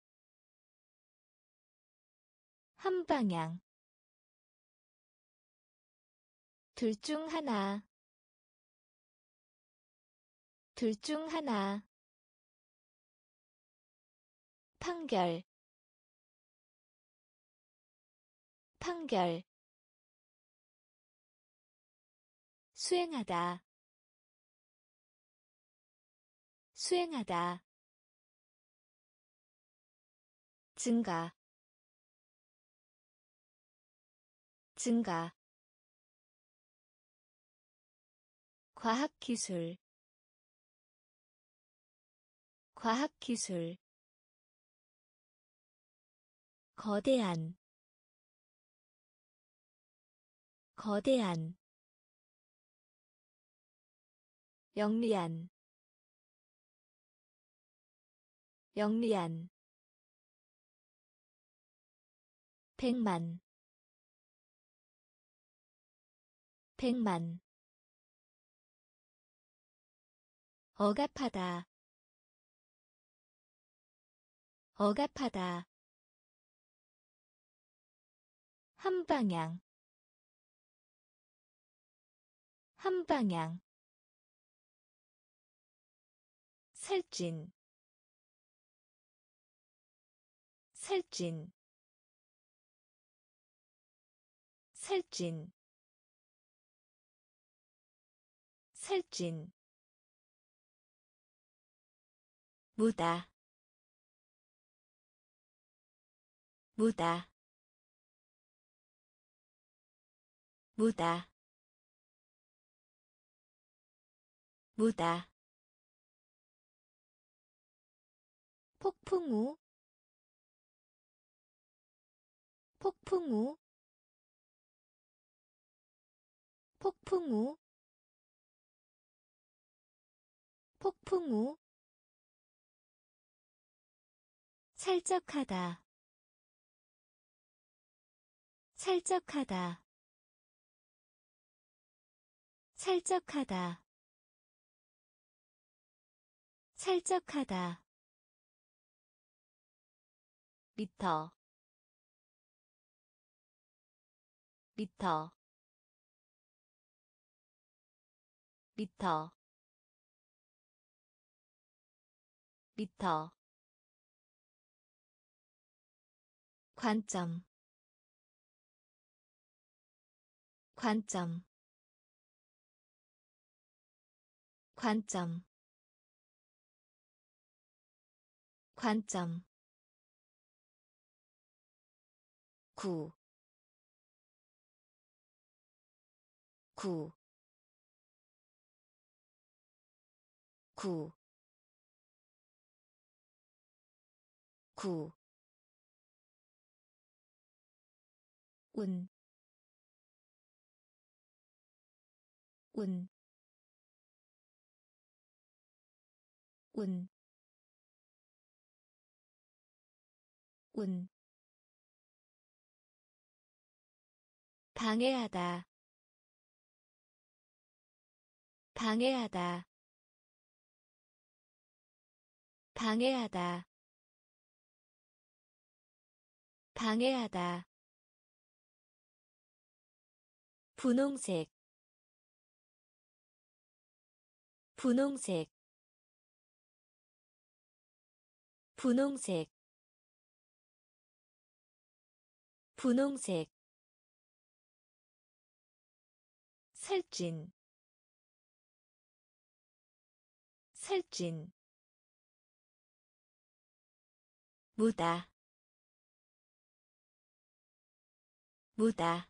한방향 둘 중 하나 둘 중 하나 판결 판결 수행하다 수행하다 증가 증가 과학기술 과학기술 거대한 거대한 영리한 영리한 백만 백만 억압하다 억압하다 한방향 한방향 살찐 살찐 살찐 살찐 무다 무다 무다 무다 폭풍우 폭풍우 폭풍우 폭풍우 살적하다 살적하다 살적하다 살적하다 미터 미터 미터 미터 관점 관점 관점 관점 구 구 구 구 운, 운, 운, 운. 방해하다, 방해하다, 방해하다, 방해하다. 분홍색, 분홍색, 분홍색, 분홍색. 살찐, 살찐. 무다, 무다.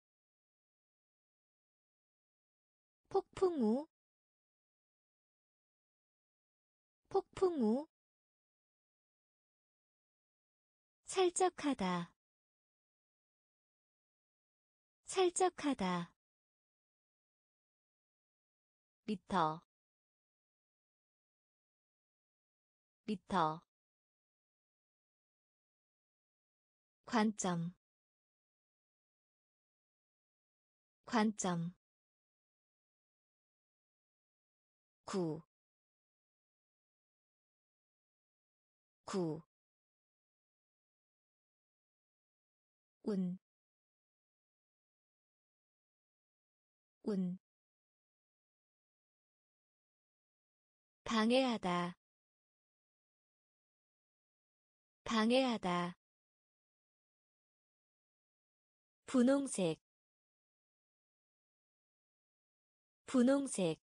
폭풍우, 폭풍우. 살적하다, 살적하다. 미터, 미터. 관점, 관점. 구, 구. 운, 운. 방해하다, 방해하다. 분홍색, 분홍색.